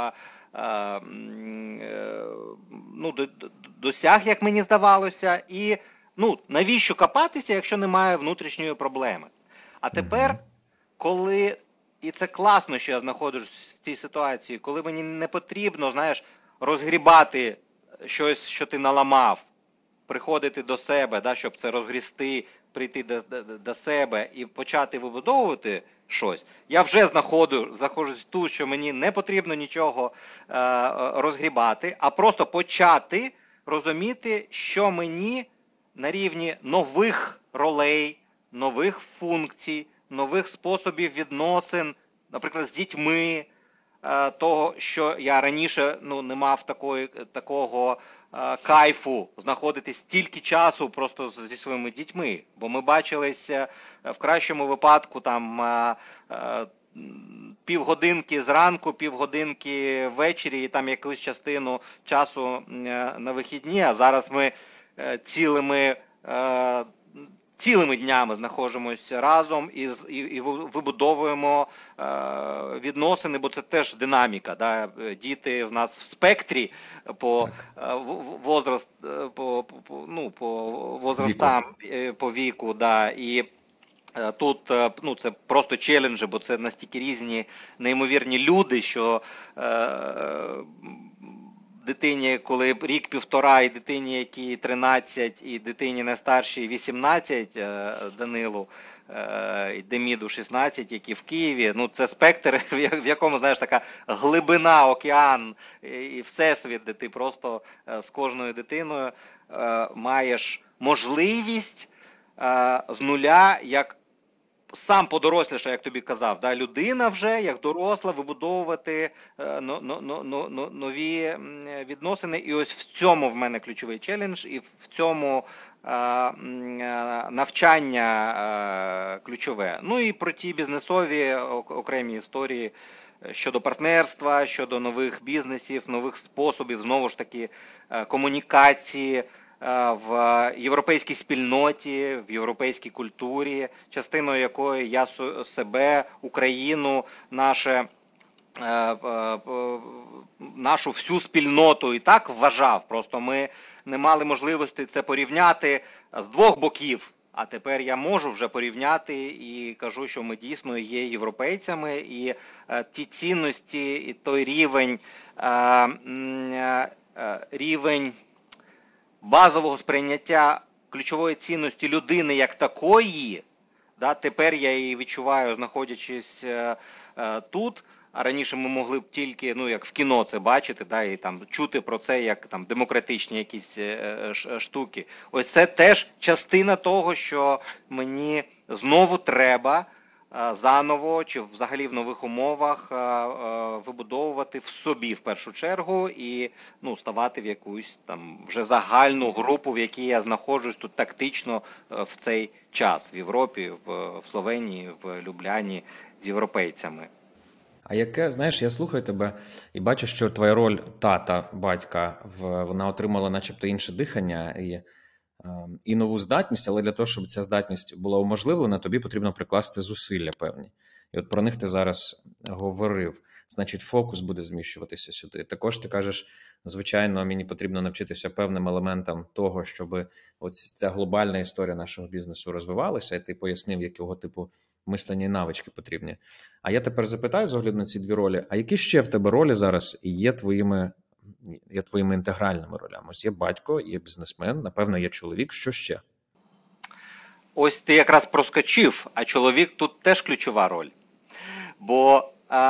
досяг, як мені здавалося, і навіщо копатися, якщо немає внутрішньої проблеми? А тепер, коли, і це класно, що я знаходжусь в цій ситуації, коли мені не потрібно, знаєш, розгрібати щось, що ти наламав, приходити до себе, да, щоб це розгрісти, прийти до себе і почати вибудовувати щось, я вже знаходжусь тут, що мені не потрібно нічого розгрібати, а просто почати розуміти, що мені на рівні нових ролей, нових функцій, нових способів відносин, наприклад, з дітьми, того, що я раніше не мав такого кайфу знаходитись стільки часу просто зі своїми дітьми. Бо ми бачилися в кращому випадку там півгодинки зранку, півгодинки ввечері і там якусь частину часу на вихідні, а зараз ми цілими днями знаходимося разом і вибудовуємо відносини, бо це теж динаміка. Да? Діти в нас в спектрі по возрастам, по віку, да, і тут це просто челенджі, бо це настільки різні, неймовірні люди, що дитині, коли рік-півтора, і дитині, якій 13, і дитині найстаршій 18, Данилу, і Деміду 16, які в Києві, це спектр, в якому, знаєш, така глибина, океан і всесвіт, де ти просто з кожною дитиною маєш можливість з нуля, як сам подоросліша, як тобі казав, да, людина вже, як доросла, вибудовувати нові відносини. І ось в цьому в мене ключовий челендж, і в цьому навчання ключове. Ну і про ті бізнесові окремі історії щодо партнерства, щодо нових бізнесів, нових способів, знову ж таки, комунікації, в європейській спільноті, в європейській культурі, частиною якої я себе, Україну, нашу всю спільноту і так вважав. Просто ми не мали можливості це порівняти з двох боків. А тепер я можу вже порівняти і кажу, що ми дійсно є європейцями, і ті цінності, і той рівень базового сприйняття ключової цінності людини як такої, да, тепер я її відчуваю, знаходячись тут, а раніше ми могли б тільки, як в кіно це бачити, да, і там чути про це як там демократичні якісь штуки. Ось це теж частина того, що мені знову треба заново чи взагалі в нових умовах вибудовувати в собі в першу чергу і ставати в якусь там вже загальну групу, в якій я знаходжусь тут тактично в цей час в Європі, в Словенії, в Любляні з європейцями. А яке, знаєш, я слухаю тебе і бачу, що твоя роль тата, батька, вона отримала начебто інше дихання і нову здатність, але для того, щоб ця здатність була уможливлена, тобі потрібно прикласти зусилля певні. І от про них ти зараз говорив. Значить, фокус буде зміщуватися сюди. Також ти кажеш, звичайно, мені потрібно навчитися певним елементам того, щоб ось ця глобальна історія нашого бізнесу розвивалася, і ти пояснив, якого типу мислення і навички потрібні. А я тепер запитаю з огляду на ці дві ролі, а які ще в тебе ролі зараз є твоїми інтегральними ролями? Ось є батько, є бізнесмен, напевно, є чоловік, що ще? Ось ти якраз проскочив, а чоловік тут теж ключова роль. Бо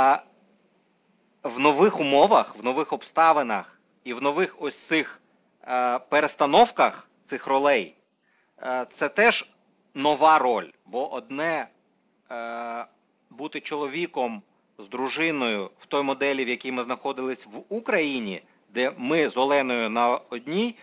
в нових умовах, в нових обставинах і в нових ось цих перестановках цих ролей, це теж нова роль. Бо одне бути чоловіком з дружиною в той моделі, в якій ми знаходились в Україні, де ми з Оленою на одній,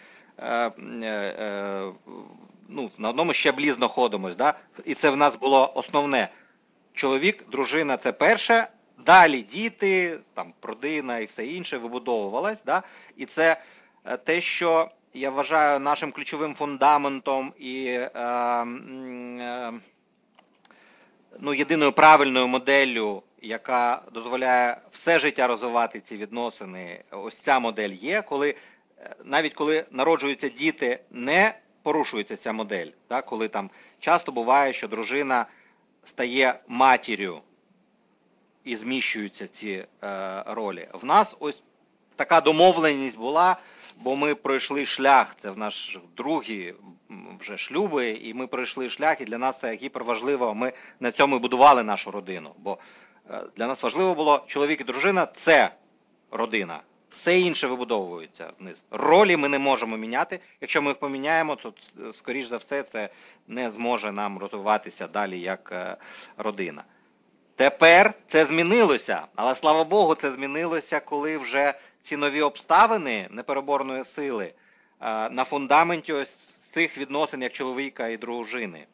на одному щаблі знаходимось, да? І це в нас було основне. Чоловік, дружина – це перше, далі діти, там, родина і все інше вибудовувалось, да? І це те, що я вважаю нашим ключовим фундаментом і єдиною правильною моделлю, яка дозволяє все життя розвивати ці відносини. Ось ця модель є, коли навіть коли народжуються діти, не порушується ця модель. Так? Коли там часто буває, що дружина стає матір'ю і зміщуються ці ролі. В нас ось така домовленість була, бо ми пройшли шлях, це в наш другі вже шлюби, і ми пройшли шлях, і для нас це гіперважливо, ми на цьому і будували нашу родину. Бо для нас важливо було, чоловік і дружина – це родина. Все інше вибудовується вниз. Ролі ми не можемо міняти. Якщо ми їх поміняємо, то, скоріш за все, це не зможе нам розвиватися далі як родина. Тепер це змінилося, але, слава Богу, це змінилося, коли вже ці нові обставини непереборної сили на фундаменті ось цих відносин як чоловіка і дружини,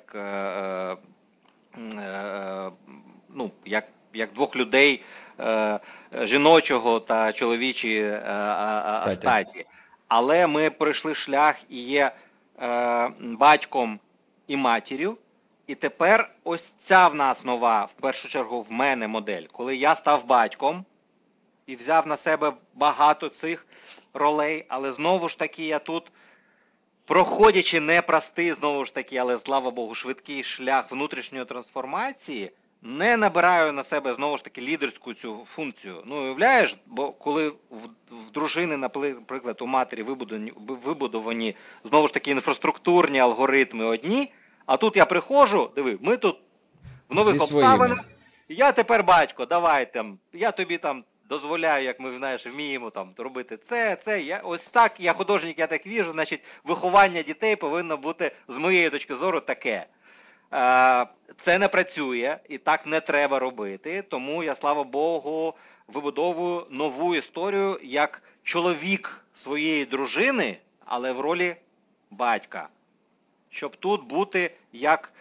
як двох людей жіночого та чоловічої статі. Але ми пройшли шлях і є батьком і матір'ю. І тепер ось ця в нас нова, в першу чергу в мене модель, коли я став батьком і взяв на себе багато цих ролей, але знову ж таки я тут, проходячи непростий, знову ж таки, але слава Богу, швидкий шлях внутрішньої трансформації, не набираю на себе, знову ж таки, лідерську цю функцію. Ну, уявляєш, бо коли в дружини, наприклад, у матері вибудовані, знову ж таки, інфраструктурні алгоритми одні, а тут я приходжу, диви, ми тут в нових обставинах, я тепер батько, давай там, я тобі там дозволяю, як ми, знаєш, вміємо там робити це, ось так, я художник, я так віжу, значить, виховання дітей повинно бути, з моєї точки зору, таке. Це не працює і так не треба робити, тому я, слава Богу, вибудовую нову історію як чоловік своєї дружини, але в ролі батька. Щоб тут бути як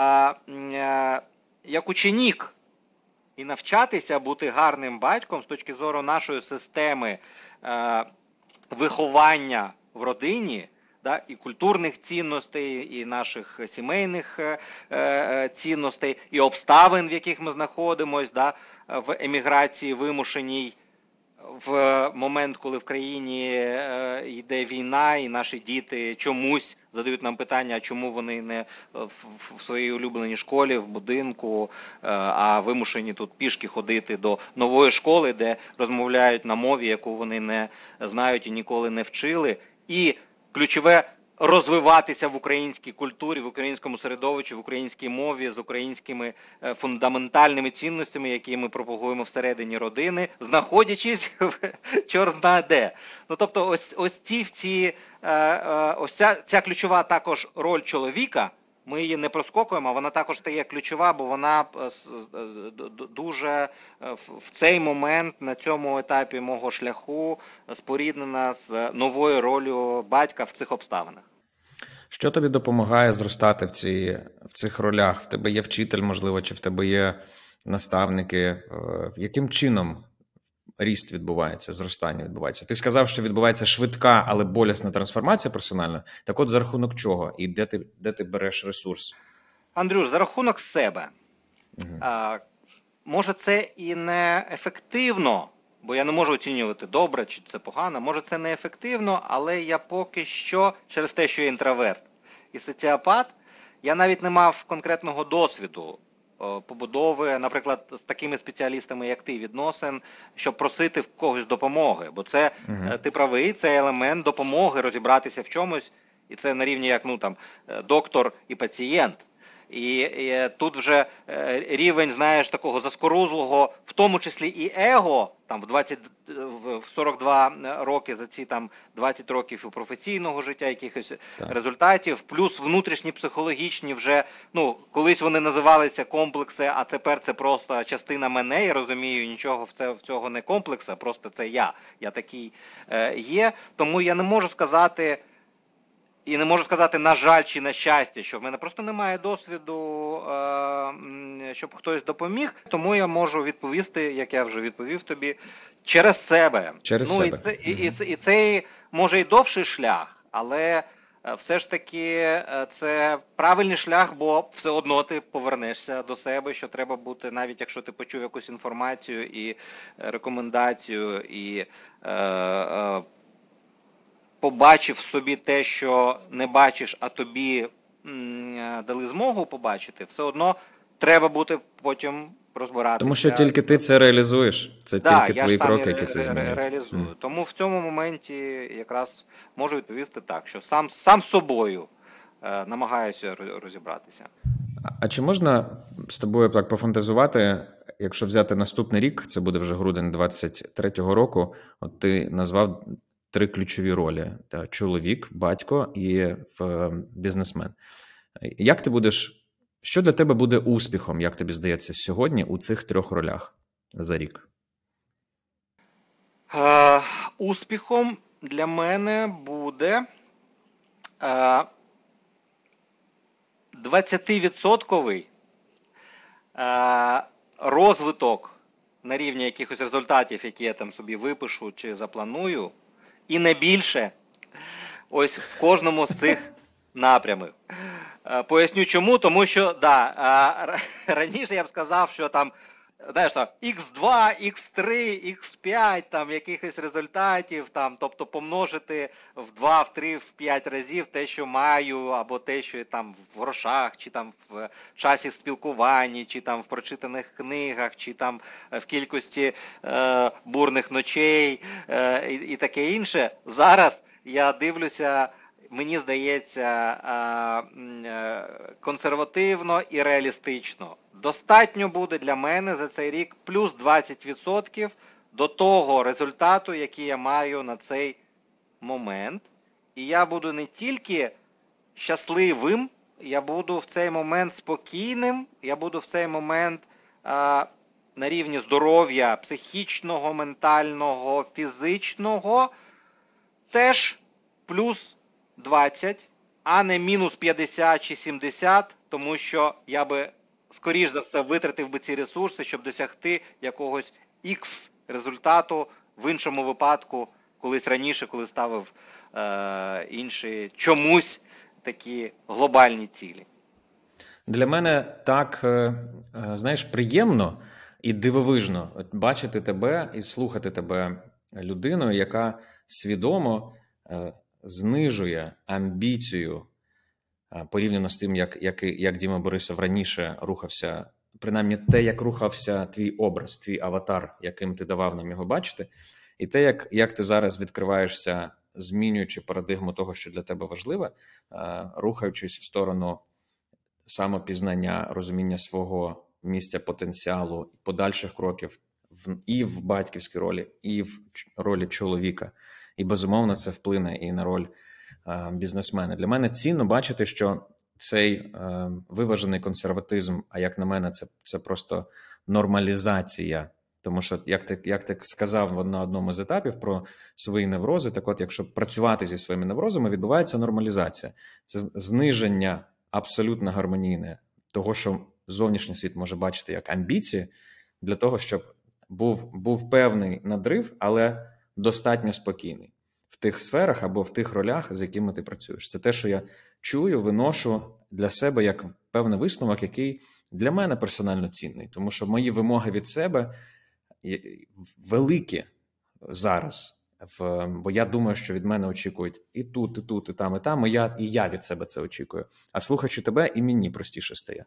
ученік і навчатися бути гарним батьком з точки зору нашої системи виховання в родині, да, і культурних цінностей, і наших сімейних цінностей, і обставин, в яких ми знаходимося, да, в еміграції вимушеній, в момент, коли в країні йде війна, і наші діти чомусь задають нам питання, а чому вони не в своїй улюбленій школі, в будинку, а вимушені тут пішки ходити до нової школи, де розмовляють на мові, яку вони не знають і ніколи не вчили. І ключове – розвиватися в українській культурі, в українському середовищі, в українській мові, з українськими фундаментальними цінностями, які ми пропагуємо всередині родини, знаходячись чорт знає де. Ну, тобто, ця ключова також роль чоловіка, ми її не проскокуємо, вона також стає ключова, бо вона дуже в цей момент, на цьому етапі мого шляху, споріднена з новою ролью батька в цих обставинах. Що тобі допомагає зростати в цих ролях? В тебе є вчитель, можливо, чи в тебе є наставники? Яким чином ріст відбувається, зростання відбувається? Ти сказав, що відбувається швидка, але болісна трансформація персональна. Так от, за рахунок чого? І де ти береш ресурс? Андрюш, за рахунок себе. Угу. Може, це і не ефективно, бо я не можу оцінювати, добре чи це погано. Може, це не ефективно, але я поки що, через те, що я інтроверт і соціопат, я навіть не мав конкретного досвіду побудови, наприклад, з такими спеціалістами, як ти, відносин, щоб просити в когось допомоги. Бо це, ти правий, це елемент допомоги розібратися в чомусь, і це на рівні як, доктор і пацієнт. І тут вже рівень, знаєш, такого заскорузлого, в тому числі і его, там в в 42 роки за ці там 20 років і професійного життя, якихось Так. результатів, плюс внутрішні психологічні вже, ну, колись вони називалися комплекси, а тепер це просто частина мене, я розумію, нічого в цього не комплекс, а просто це я такий є, тому я не можу сказати, і не можу сказати, на жаль, чи на щастя, що в мене просто немає досвіду, щоб хтось допоміг, тому я можу відповісти, як я вже відповів тобі, через себе. Через себе. І це може і довший шлях, але все ж таки це правильний шлях, бо все одно ти повернешся до себе, що треба бути, навіть якщо ти почув якусь інформацію і рекомендацію, і побачив в собі те, що не бачиш, а тобі дали змогу побачити, все одно треба буде потім розбиратися. Тому що тільки ти це реалізуєш, це тільки твої кроки, які це змінюють. змінюють. Реалізую. Тому в цьому моменті якраз можу відповісти так, що сам з собою намагаюся розібратися. А чи можна з тобою так пофантазувати, якщо взяти наступний рік, це буде вже грудень 23-го року, от ти назвав 3 ключові ролі: чоловік, батько і бізнесмен. Як ти будеш, що для тебе буде успіхом, як тобі здається, сьогодні у цих 3 ролях за рік? Успіхом для мене буде 20% розвиток на рівні якихось результатів, які я там собі випишу чи запланую, і не більше ось в кожному з цих напрямів. Поясню чому, тому що, раніше я б сказав, що там, знаєш, там, X2, X3, X5, там, якихось результатів, там, тобто помножити в 2, в 3, в 5 разів те, що маю, або те, що там в грошах, чи там в часі спілкування, чи там в прочитаних книгах, чи там в кількості бурних ночей і таке інше. Зараз я дивлюся, мені здається, консервативно і реалістично. Достатньо буде для мене за цей рік плюс 20% до того результату, який я маю на цей момент. І я буду не тільки щасливим, я буду в цей момент спокійним, я буду в цей момент на рівні здоров'я психічного, ментального, фізичного теж плюс 20, а не мінус 50 чи 70, тому що я би, скоріш за все, витратив би ці ресурси, щоб досягти якогось X результату в іншому випадку, колись раніше, коли ставив інші чомусь такі глобальні цілі. Для мене так, знаєш, приємно і дивовижно бачити тебе і слухати тебе людиною, яка свідомо знижує амбіцію порівняно з тим, як Діма Борисов раніше рухався, принаймні те, як рухався твій образ, твій аватар, яким ти давав нам його бачити, і те, як ти зараз відкриваєшся, змінюючи парадигму того, що для тебе важливе, рухаючись в сторону самопізнання, розуміння свого місця потенціалу, подальших кроків і в батьківській ролі, і в ролі чоловіка. І, безумовно, це вплине і на роль бізнесмена. Для мене цінно бачити, що цей виважений консерватизм, а як на мене, це просто нормалізація. Тому що, як ти сказав на одному з етапів про свої неврози, так от, якщо працювати зі своїми неврозами, відбувається нормалізація. Це зниження абсолютно гармонійне того, що зовнішній світ може бачити як амбіції, для того, щоб був певний надрив, але достатньо спокійний в тих сферах або в тих ролях, з якими ти працюєш. Це те, що я чую, виношу для себе як певний висновок, який для мене персонально цінний. Тому що мої вимоги від себе великі зараз. Бо я думаю, що від мене очікують і тут, і тут, і там, і я від себе це очікую. А слухаючи тебе, і мені простіше стає.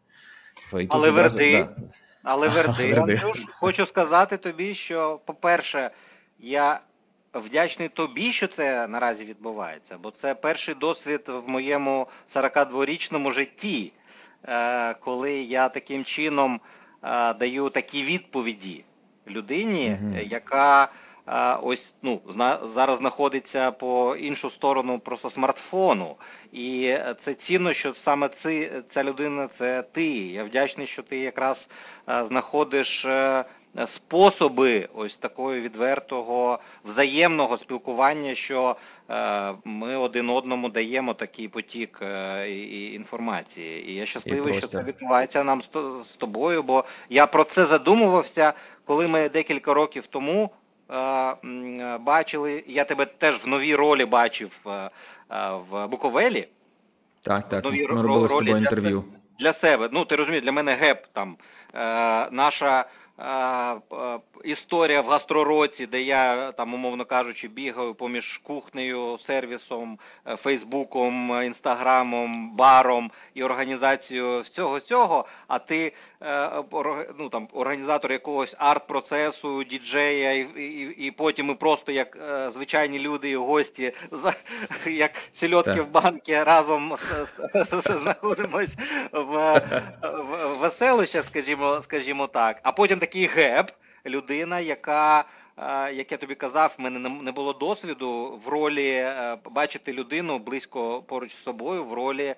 Але Верди, Андрюш, хочу сказати тобі, що, по-перше, я вдячний тобі, що це наразі відбувається, бо це перший досвід в моєму 42-річному житті, коли я таким чином даю такі відповіді людині, яка ось зараз знаходиться по іншу сторону просто смартфону. І це цінно, що саме ця людина це ти. Я вдячний, що ти якраз знаходиш способи ось такого відвертого взаємного спілкування, що ми один одному даємо такий потік інформації. І я щасливий, що це відбувається нам з тобою, бо я про це задумувався, коли ми декілька років тому бачили, я тебе теж в новій ролі бачив в Буковелі. Так, ми робили з тобою інтерв'ю. Для себе, ти розумієш, для мене ГЕП, там, наша історія в гастророці, де я, там, умовно кажучи, бігаю поміж кухнею, сервісом, Фейсбуком, Інстаграмом, баром і організацією всього цього, а ти організатор якогось арт-процесу, діджея, і потім ми просто як звичайні люди і гості, як сельодки в банки, разом знаходимось в веселищах, скажімо так, а потім такий ГЕП, людина, яка, як я тобі казав, в мене не було досвіду в ролі бачити людину близько поруч з собою, в ролі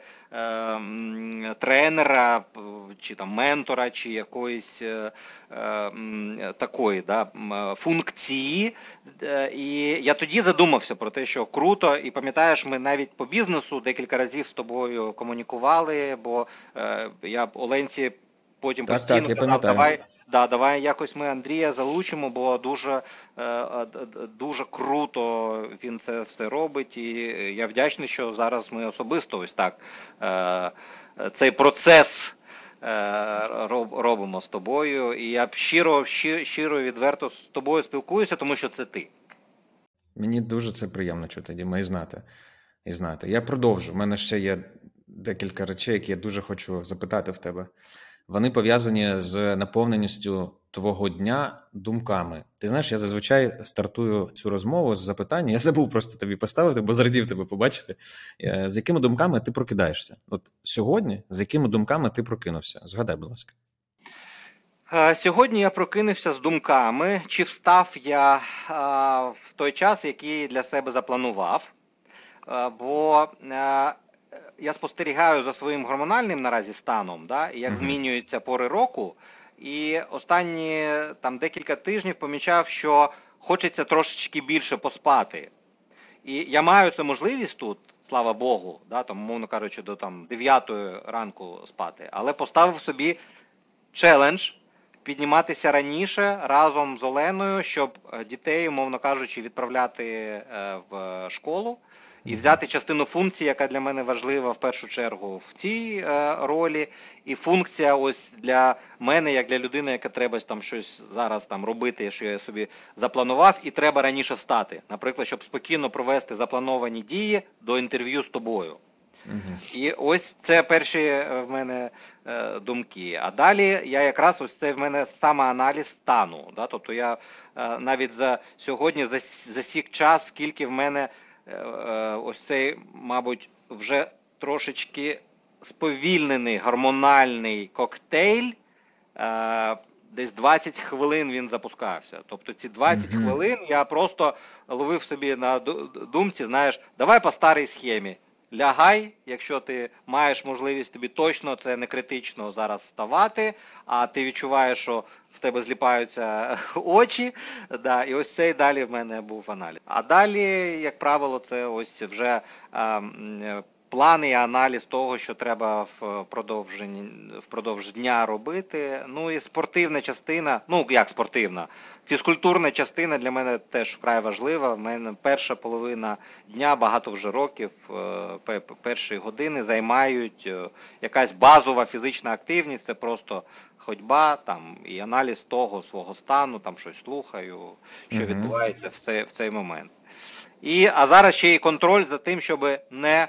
тренера, чи там ментора, чи якоїсь такої функції. І я тоді задумався про те, що круто, і пам'ятаєш, ми навіть по бізнесу декілька разів з тобою комунікували, бо я Оленці потім постійно казав, давай якось ми Андрія залучимо, бо дуже круто він це все робить, і я вдячний, що зараз ми особисто ось так цей процес робимо з тобою, і я щиро відверто з тобою спілкуюся, тому що це ти. Мені дуже це приємно чути, Діма, і знати. Я продовжу. У мене ще є декілька речей, які я дуже хочу запитати в тебе. Вони пов'язані з наповненістю твого дня думками. Ти знаєш, я зазвичай стартую цю розмову з запитання. Я забув просто тобі поставити, бо зрадів тебе побачити. З якими думками ти прокидаєшся? От сьогодні, з якими думками ти прокинувся? Згадай, будь ласка. Сьогодні я прокинувся з думками, чи встав я в той час, який для себе запланував. Бо я спостерігаю за своїм гормональним наразі станом, і як змінюються пори року, і останні декілька тижнів помічав, що хочеться трошечки більше поспати. І я маю цю можливість тут, слава Богу, умовно кажучи, до 9 ранку спати, але поставив собі челендж підніматися раніше разом з Оленою, щоб дітей, умовно кажучи, відправляти в школу, і взяти частину функції, яка для мене важлива в першу чергу в цій ролі, і функція ось для мене, як для людини, яка треба щось зараз робити, що я собі запланував, і треба раніше встати. Наприклад, щоб спокійно провести заплановані дії до інтерв'ю з тобою. І ось це перші в мене думки. А далі я якраз ось це в мене самоаналіз стану. Тобто я навіть сьогодні засік час, скільки в мене ось цей, мабуть, вже трошечки сповільнений гормональний коктейль, десь 20 хвилин він запускався. Тобто ці 20 хвилин я просто ловив собі на думці, знаєш, давай по старій схемі. Лягай, якщо ти маєш можливість, тобі точно це не критично зараз вставати, а ти відчуваєш, що в тебе зліпаються очі, і ось цей далі в мене був аналіз. А далі, як правило, це ось вже план і аналіз того, що треба впродовж дня робити. Ну і спортивна частина, як спортивна, фізкультурна частина для мене теж вкрай важлива. В мене перша половина дня, багато вже років, перші години займають якась базова фізична активність, це просто ходьба і аналіз того свого стану, щось слухаю, що відбувається в цей момент. А зараз ще й контроль за тим, щоб не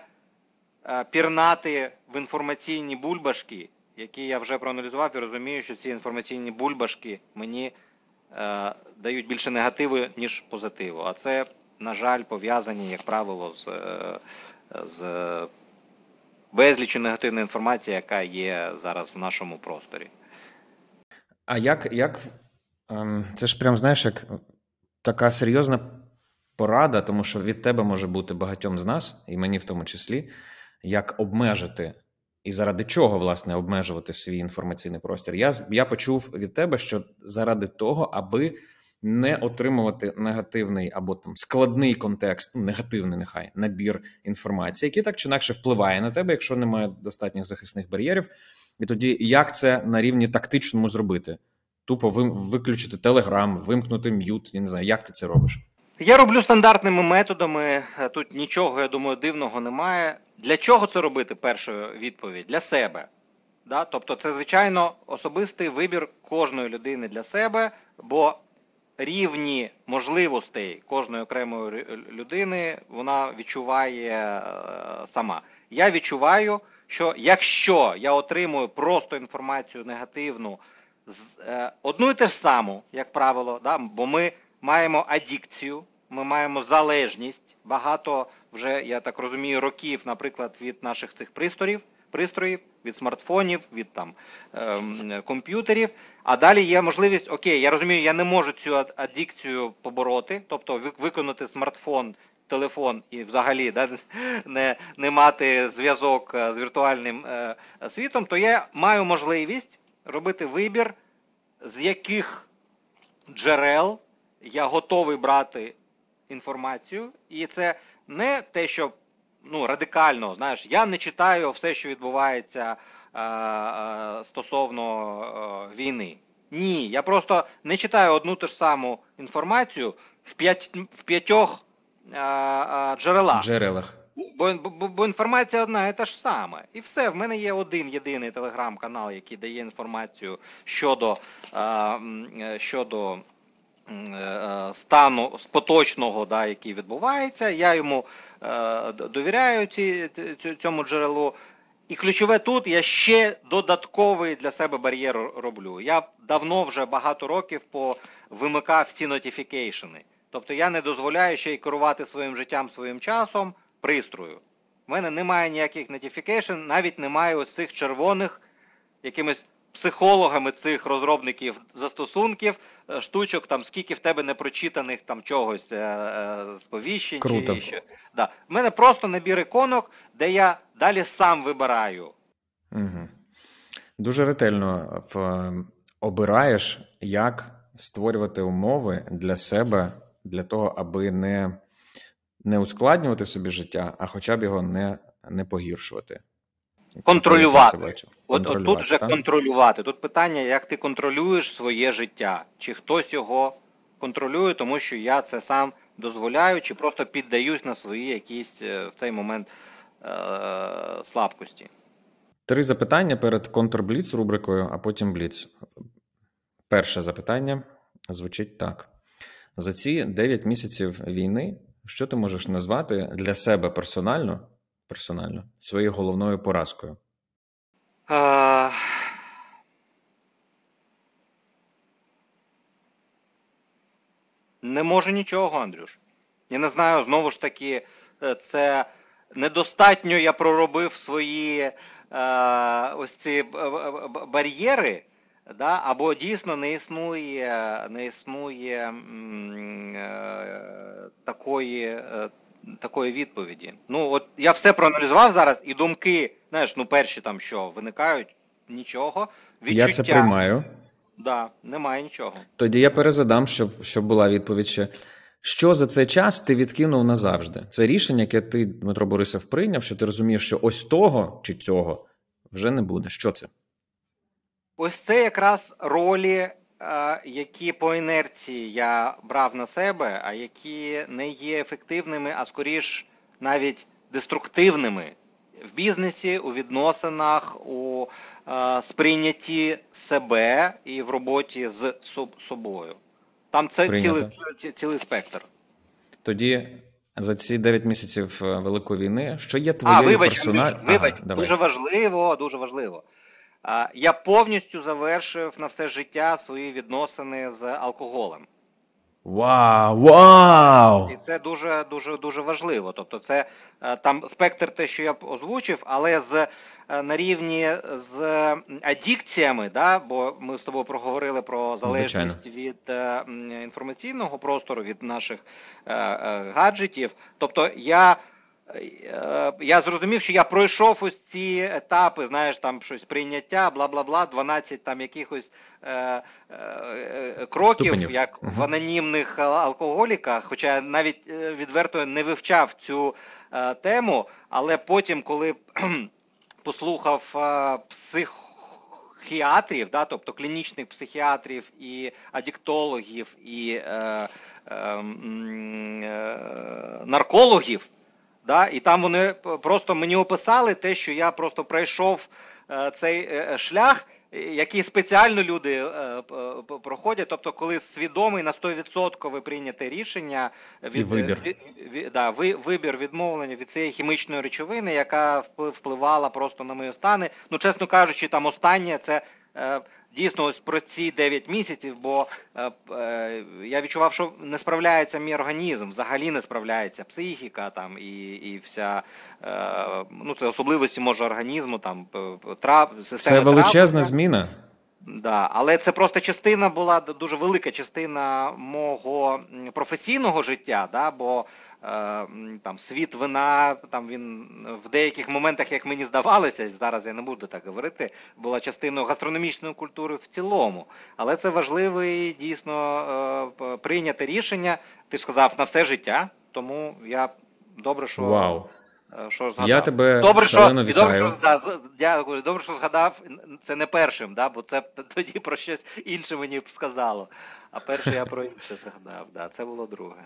пірнати в інформаційні бульбашки, які я вже проаналізував і розумію, що ці інформаційні бульбашки мені дають більше негативу, ніж позитиву. А це, на жаль, пов'язані, як правило, з безлічю негативної інформації, яка є зараз в нашому просторі. А як це ж прям, знаєш, як така серйозна порада, тому що від тебе може бути багатьом з нас, і мені в тому числі, як обмежити і заради чого, власне, обмежувати свій інформаційний простір. Я почув від тебе, що заради того, аби не отримувати негативний або там складний контекст, негативний нехай, набір інформації, який так чи інакше впливає на тебе, якщо немає достатніх захисних бар'єрів. І тоді як це на рівні тактичному зробити? Тупо виключити Telegram, вимкнути м'ют, я не знаю, як ти це робиш? Я роблю стандартними методами, тут нічого, я думаю, дивного немає. Для чого це робити, перша відповідь? Для себе. Да? Тобто це, звичайно, особистий вибір кожної людини для себе, бо рівні можливостей кожної окремої людини вона відчуває сама. Я відчуваю, що якщо я отримую просто інформацію негативну, одну і те ж саму, як правило, да? Бо ми маємо адікцію, ми маємо залежність, багато вже, я так розумію, років, наприклад, від наших цих пристроїв, від смартфонів, від там комп'ютерів, а далі є можливість, окей, я розумію, я не можу цю адикцію побороти, тобто виконати смартфон, телефон і взагалі да, не мати зв'язок з віртуальним світом, то я маю можливість робити вибір, з яких джерел я готовий брати інформацію, і це не те, що радикально, знаєш, я не читаю все, що відбувається стосовно війни. Ні, я просто не читаю одну ту ж саму інформацію в п'ятьох джерелах. Бо інформація одна і та ж сама. І все, в мене є один єдиний телеграм-канал, який дає інформацію щодо стану поточного, да, який відбувається, я йому довіряю цьому джерелу. І ключове тут, я ще додатковий для себе бар'єр роблю. Я давно вже багато років вимикав ці нотіфікейшени. Тобто я не дозволяю ще й керувати своїм життям, своїм часом пристрою. В мене немає ніяких нотіфікейшн, навіть немає ось цих червоних якимись психологами цих розробників застосунків, штучок, там скільки в тебе непрочитаних там чогось сповіщень. Круто. Чи що. Да. В мене просто набір іконок, де я далі сам вибираю. Угу. Дуже ретельно обираєш, як створювати умови для себе, для того, аби не ускладнювати собі життя, а хоча б його не погіршувати. Контролювати. От тут вже так? Контролювати. Тут питання, як ти контролюєш своє життя. Чи хтось його контролює, тому що я це сам дозволяю, чи просто піддаюсь на свої якісь в цей момент слабкості. 3 запитання перед контрбліц рубрикою, а потім бліц. Перше запитання звучить так. За ці 9 місяців війни, що ти можеш назвати для себе персонально своєю головною поразкою? Не можу нічого, Андрюш. Я не знаю, знову ж таки, це недостатньо я проробив свої ось ці бар'єри, да? Або дійсно не існує такої відповіді. Ну, от я все проаналізував зараз, і думки, знаєш, перші там що, виникають? Нічого. Відчуття. Я це приймаю. Да, немає нічого. Тоді я перезадам, щоб була відповідь ще. Що за цей час ти відкинув назавжди? Це рішення, яке ти, Дмитро Борисов, прийняв, що ти розумієш, що ось того чи цього вже не буде. Що це? Ось це якраз ролі, які по інерції я брав на себе, а які не є ефективними, а скоріш навіть деструктивними в бізнесі, у відносинах, у сприйнятті себе і в роботі з собою. Там це цілий спектр. Тоді за ці 9 місяців Великої війни, що є твоєю персональною... Вибач, дуже важливо. Я повністю завершив на все життя свої відносини з алкоголем. Вау! Вау! І це дуже, дуже, дуже важливо. Тобто це там спектр те, що я б озвучив, але на рівні з адікціями, да, бо ми з тобою проговорили про Звичайно. залежність від інформаційного простору, від наших гаджетів. Тобто я зрозумів, що я пройшов ось ці етапи, знаєш, там щось прийняття, бла-бла-бла, 12 там якихось кроків, Ступенів. як в анонімних алкоголіках, хоча я навіть відверто не вивчав цю тему, але потім, коли послухав психіатрів, да, тобто клінічних психіатрів і адіктологів, і наркологів, да, і там вони просто мені описали те, що я просто пройшов цей шлях, який спеціально люди проходять, тобто коли свідомий на 100% прийняте рішення, вибір відмовлення від цієї хімічної речовини, яка впливала просто на мої стани. Ну, чесно кажучи, там останнє це дійсно ось про ці 9 місяців, бо я відчував, що не справляється мій організм, взагалі не справляється психіка там і вся, ну це особливості може організму, там системи. Це величезна зміна. Да, але це просто частина була, дуже велика частина мого професійного життя, да, бо там світ вина, там він в деяких моментах, як мені здавалося, зараз я не буду так говорити, була частиною гастрономічної культури в цілому. Але це важливе дійсно прийняте рішення, ти ж сказав, на все життя, тому я добре, що... Вау. Що згадав. Я тебе добре, шалено вітаю. Добре, що згадав, це не першим, да, бо це тоді про щось інше мені б сказало. А перше я про інше згадав, да, це було друге.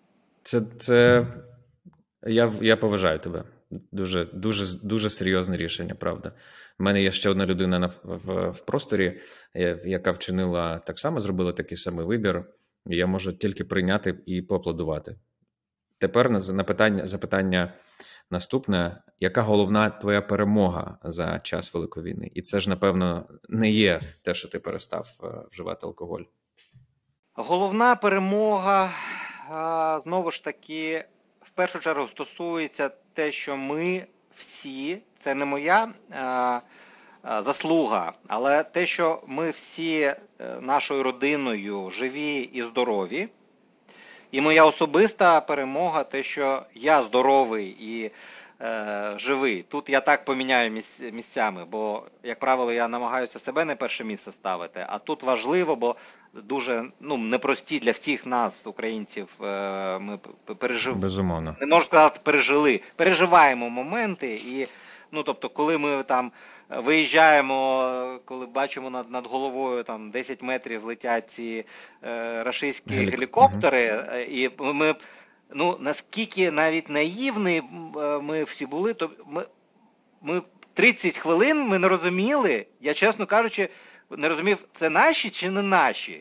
Я поважаю тебе. Дуже, дуже, дуже серйозне рішення, правда. У мене є ще одна людина в просторі, яка вчинила так само, зробила такий самий вибір. Я можу тільки прийняти і поаплодувати. Тепер запитання наступне. Яка головна твоя перемога за час Великої війни? І це ж, напевно, не є те, що ти перестав вживати алкоголь. Головна перемога, знову ж таки, в першу чергу стосується те, що ми всі, це не моя заслуга, але те, що ми всі нашою родиною живі і здорові. І моя особиста перемога, те, що я здоровий і живий. Тут я так поміняю місцями, бо, як правило, я намагаюся себе на перше місце ставити, а тут важливо, бо дуже непрості для всіх нас, українців, ми переживаємо. Безумовно. Не можу сказати, переживаємо моменти і тобто, коли ми там виїжджаємо, коли бачимо над головою там 10 метрів летять ці рашистські гелікоптери, і ми, наскільки навіть наївні ми всі були, то ми 30 хвилин ми не розуміли, я, чесно кажучи, не розумів, це наші чи не наші.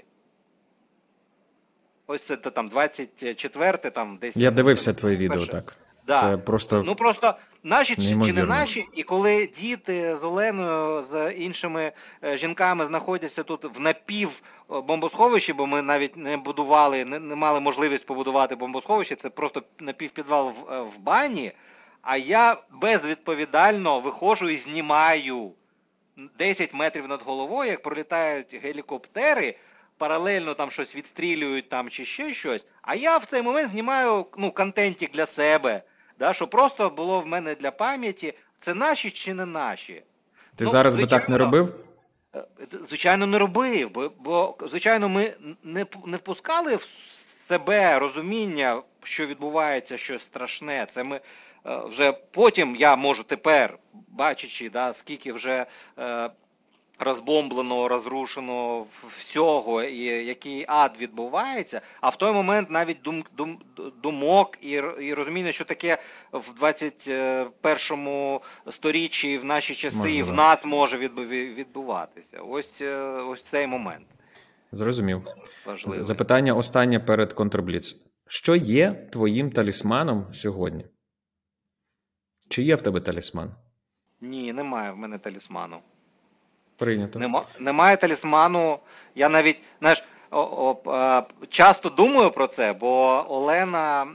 Ось це там 24-те, там десь. Я дивився твої відео, так. Да. Це просто... просто наші чи не наші, і коли діти з Оленою, з іншими жінками знаходяться тут в напівбомбосховищі, бо ми навіть не будували, не мали можливість побудувати бомбосховище, це просто напівпідвал в бані, а я безвідповідально виходжу і знімаю 10 метрів над головою, як пролітають гелікоптери, паралельно там щось відстрілюють там чи ще щось, а я в цей момент знімаю контентик для себе, да, що просто було в мене для пам'яті, це наші чи не наші. Ти зараз би так не робив? Звичайно, не робив, бо звичайно, ми не впускали в себе розуміння, що відбувається щось страшне. Це ми вже потім, я можу тепер, бачачи, да, скільки вже розбомблено, розрушено всього, і який ад відбувається, а в той момент навіть думок і розуміння, що таке в 21-му сторіччі, в наші часи, в нас може відбуватися. Ось цей момент. Зрозумів. Важливий. Запитання останнє перед контрбліц. Що є твоїм талісманом сьогодні? Чи є в тебе талісман? Ні, немає в мене талісману. Прийнято. Немає талісману. Я навіть, знаєш, часто думаю про це, бо Олена,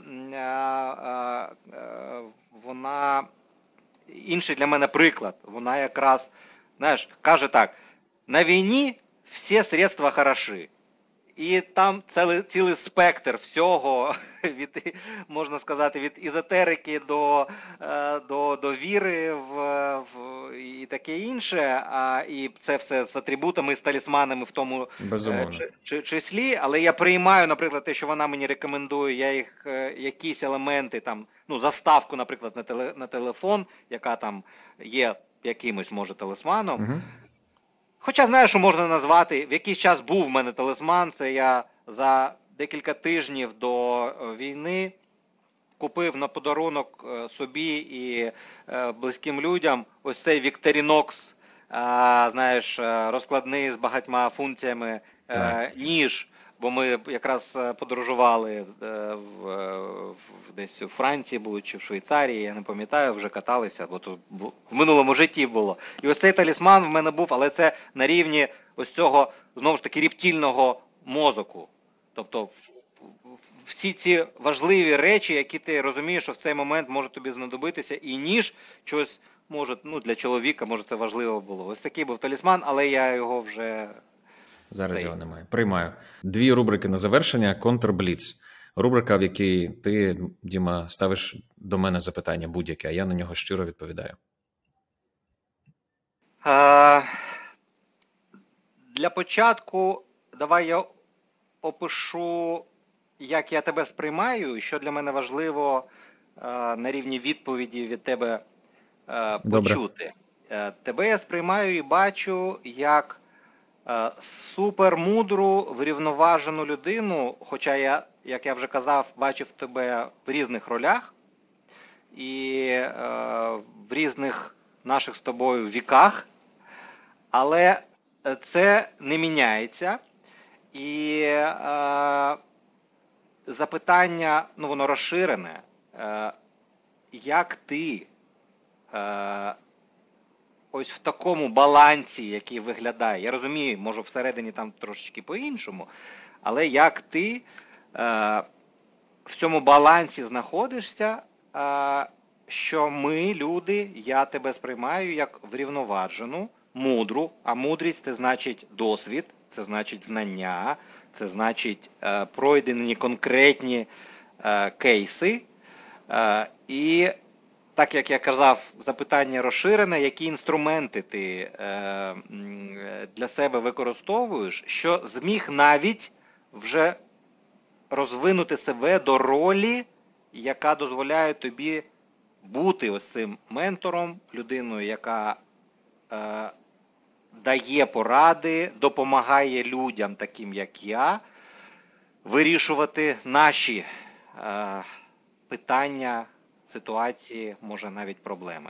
вона інший для мене приклад. Вона якраз, знаєш, каже так: на війні всі средства хороші. І там цілий спектр всього, можна сказати, від езотерики до віри і таке інше. І це все з атрибутами, з талісманами в тому числі. Але я приймаю, наприклад, те, що вона мені рекомендує, я їх якісь елементи, там, ну, заставку, наприклад, на телефон, яка там є якимось, може, талісманом. Угу. Хоча знаю, що можна назвати, в якийсь час був в мене талісман, це я за декілька тижнів до війни купив на подарунок собі і близьким людям ось цей Victorinox, знаєш, розкладний з багатьма функціями ніж, бо ми якраз подорожували десь у Франції були чи в Швейцарії, я не пам'ятаю, вже каталися, бо то в минулому житті було. І ось цей талісман в мене був, але це на рівні ось цього, знову ж таки, рептильного мозоку. Тобто всі ці важливі речі, які ти розумієш, що в цей момент може тобі знадобитися, і ніж щось може, ну, для чоловіка, може, це важливо було. Ось такий був талісман, але я його вже... Зараз його немає. Приймаю. 2 рубрики на завершення. Контрбліц. Рубрика, в якій ти, Діма, ставиш до мене запитання будь-яке, а я на нього щиро відповідаю. Для початку давай я опишу, як я тебе сприймаю, і що для мене важливо на рівні відповіді від тебе почути. Добре. Тебе я сприймаю і бачу як супермудру, врівноважену людину, хоча я, як я вже казав, бачив тебе в різних ролях і в різних наших з тобою віках, але це не міняється. І запитання, ну, воно розширене, як ти ось в такому балансі, який виглядає, я розумію, може всередині там трошечки по-іншому, але як ти в цьому балансі знаходишся, що ми, люди, я тебе сприймаю як врівноважену, мудру, а мудрість – це значить досвід, це значить знання, це значить пройдені конкретні кейси. І так, як я казав, запитання розширене, які інструменти ти для себе використовуєш, що зміг навіть вже розвинути себе до ролі, яка дозволяє тобі бути ось цим ментором, людиною, яка дає поради, допомагає людям, таким як я, вирішувати наші питання, ситуації, може навіть проблеми.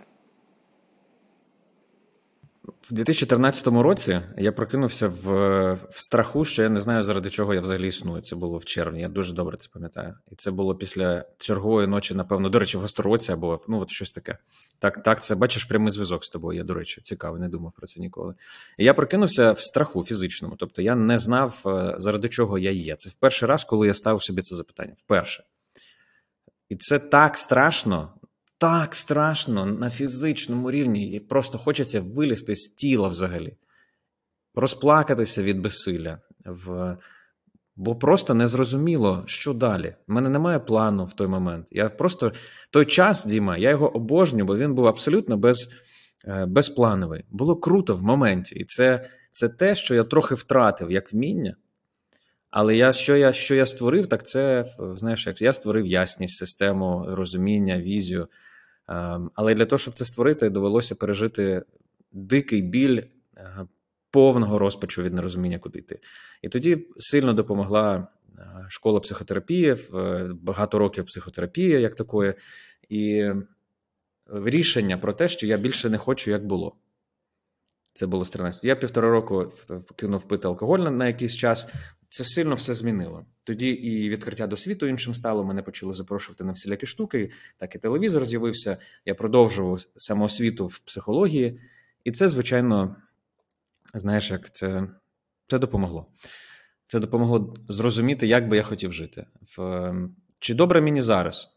В 2014 році я прокинувся в страху, що я не знаю, заради чого я взагалі існую. Це було в червні, я дуже добре це пам'ятаю. І це було після чергової ночі, напевно, до речі, в Гастроці або, ну, от щось таке. Так, це, бачиш, прямий зв'язок з тобою, я, до речі, цікавий, не думав про це ніколи. І я прокинувся в страху фізичному, тобто я не знав, заради чого я є. Це в перший раз, коли я ставив собі це запитання. Вперше. І це так страшно на фізичному рівні, і просто хочеться вилізти з тіла взагалі, розплакатися від безсилля, бо просто не зрозуміло, що далі. У мене немає плану в той момент. Я просто, той час, Діма, я його обожнюю, бо він був абсолютно безплановий. Було круто в моменті, і це те, що я трохи втратив, як вміння. Але що я створив, так це, знаєш, як я створив ясність, систему, розуміння, візію. Але для того, щоб це створити, довелося пережити дикий біль повного розпачу від нерозуміння, куди йти. І тоді сильно допомогла школа психотерапії, багато років психотерапії як такої, і рішення про те, що я більше не хочу, як було. Це було з 13. Я 1,5 року кинув пити алкоголь на якийсь час. Це сильно все змінило. Тоді і відкриття до світу іншим стало, мене почали запрошувати на всілякі штуки, так і телевізор з'явився, я продовжував самоосвіту в психології, і це, звичайно, знаєш, як це допомогло. Це допомогло зрозуміти, як би я хотів жити. Чи добре мені зараз?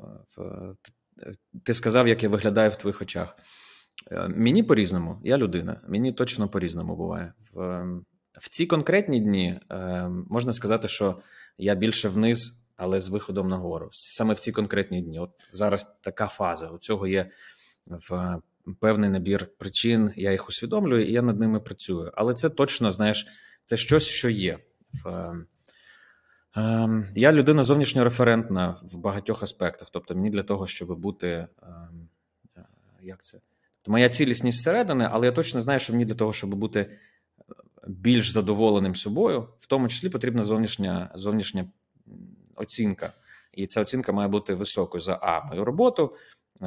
Ти сказав, як я виглядаю в твоїх очах. Мені по-різному, я людина, мені точно по-різному буває. В ці конкретні дні можна сказати, що я більше вниз, але з виходом нагору. Саме в ці конкретні дні. От зараз така фаза. У цього є певний набір причин, я їх усвідомлюю, і я над ними працюю. Але це точно, знаєш, це щось, що є. Я людина зовнішньореферентна в багатьох аспектах. Тобто мені для того, щоб бути... Як це? Моя цілісність зсередини, але я точно знаю, що мені для того, щоб бути більш задоволеним собою, в тому числі потрібна зовнішня оцінка. І ця оцінка має бути високою за мою роботу,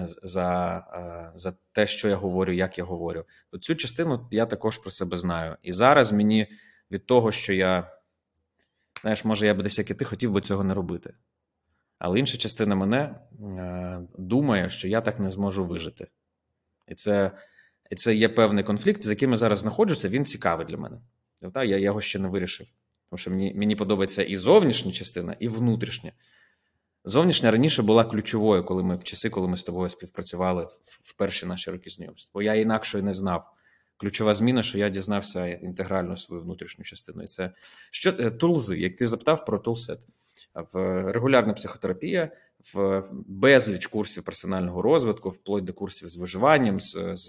за те, що я говорю, як я говорю. Цю частину я також про себе знаю. І зараз мені від того, що я, знаєш, може я би десь, як і ти, хотів би цього не робити. Але інша частина мене думає, що я так не зможу вижити. І це є певний конфлікт, з яким я зараз знаходжуся, він цікавий для мене. Я його ще не вирішив. Тому що мені подобається і зовнішня частина, і внутрішня. Зовнішня раніше була ключовою, коли ми з тобою співпрацювали в перші наші роки знайомства. Бо я інакше не знав. Ключова зміна, що я дізнався інтегрально свою внутрішню частину. І це тулзи, як ти запитав про тулсет. Регулярна психотерапія, в безліч курсів персонального розвитку, вплоть до курсів з виживанням,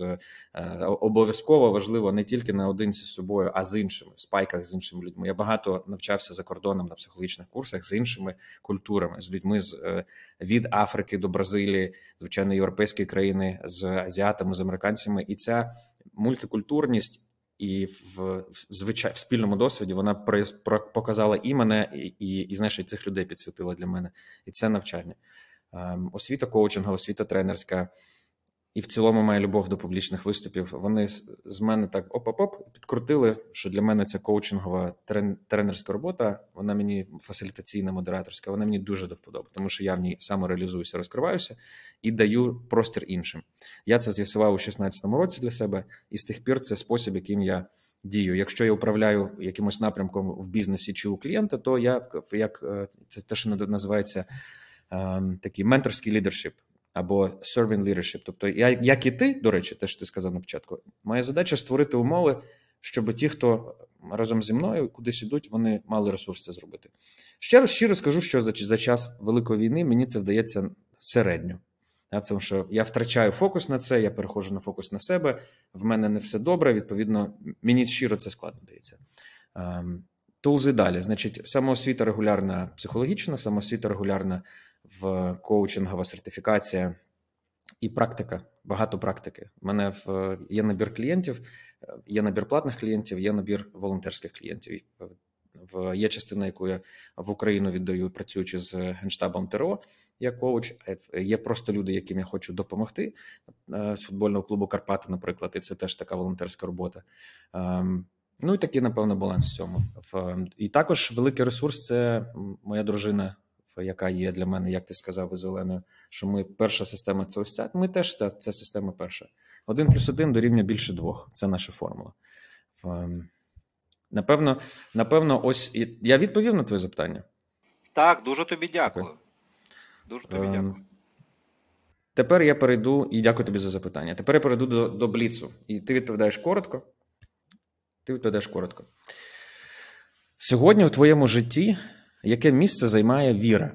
обов'язково важливо не тільки наодинці з собою, а з іншими, в спайках з іншими людьми. Я багато навчався за кордоном на психологічних курсах з іншими культурами, з людьми від Африки до Бразилії, звичайно, європейські країни, з азіатами, з американцями. І ця мультикультурність і в спільному досвіді вона показала і мене, і знаєш, і цих людей підсвітила для мене. І це навчання. Освіта коучингова, освіта тренерська, і в цілому моя любов до публічних виступів, вони з мене так оп-оп-оп підкрутили, що для мене ця коучингова тренерська робота, вона мені фасилітаційна, модераторська, вона мені дуже до вподоби, тому що я в ній самореалізуюся, розкриваюся і даю простір іншим. Я це з'ясував у 16-му році для себе, і з тих пір це спосіб, яким я дію. Якщо я управляю якимось напрямком в бізнесі чи у клієнта, то це те, що називається такий менторський лідершіп або serving leadership. Тобто, як і ти, до речі, те, що ти сказав на початку, моя задача створити умови, щоб ті, хто разом зі мною кудись ідуть, вони мали ресурс це зробити. Щиро скажу, що за час Великої війни мені це вдається середньо. Тому що я втрачаю фокус на це, я переходжу на фокус на себе, в мене не все добре, відповідно, мені щиро це складно дається. Тулзи далі. Значить, самоосвіта регулярна психологічна, самоосвіта регулярна в коучингова сертифікація і практика, багато практики. У мене є набір клієнтів, є набір платних клієнтів, є набір волонтерських клієнтів. Є частина, яку я в Україну віддаю, працюючи з Генштабом ТРО, як коуч. Є просто люди, яким я хочу допомогти, з футбольного клубу «Карпати», наприклад, і це теж така волонтерська робота. Ну і такий, напевно, баланс в цьому. І також великий ресурс – це моя дружина, яка є для мене, як ти сказав із Оленою, що ми перша система – це ось ця. Ми теж це система перша. 1+1 дорівнює більше 2. Це наша формула. Напевно, ось я відповів на твоє запитання. Так, дуже тобі дякую. Дуже тобі дякую. Тепер я перейду, і дякую тобі за запитання. Тепер я перейду до бліцу. І ти відповідаєш коротко. Сьогодні в твоєму житті яке місце займає віра?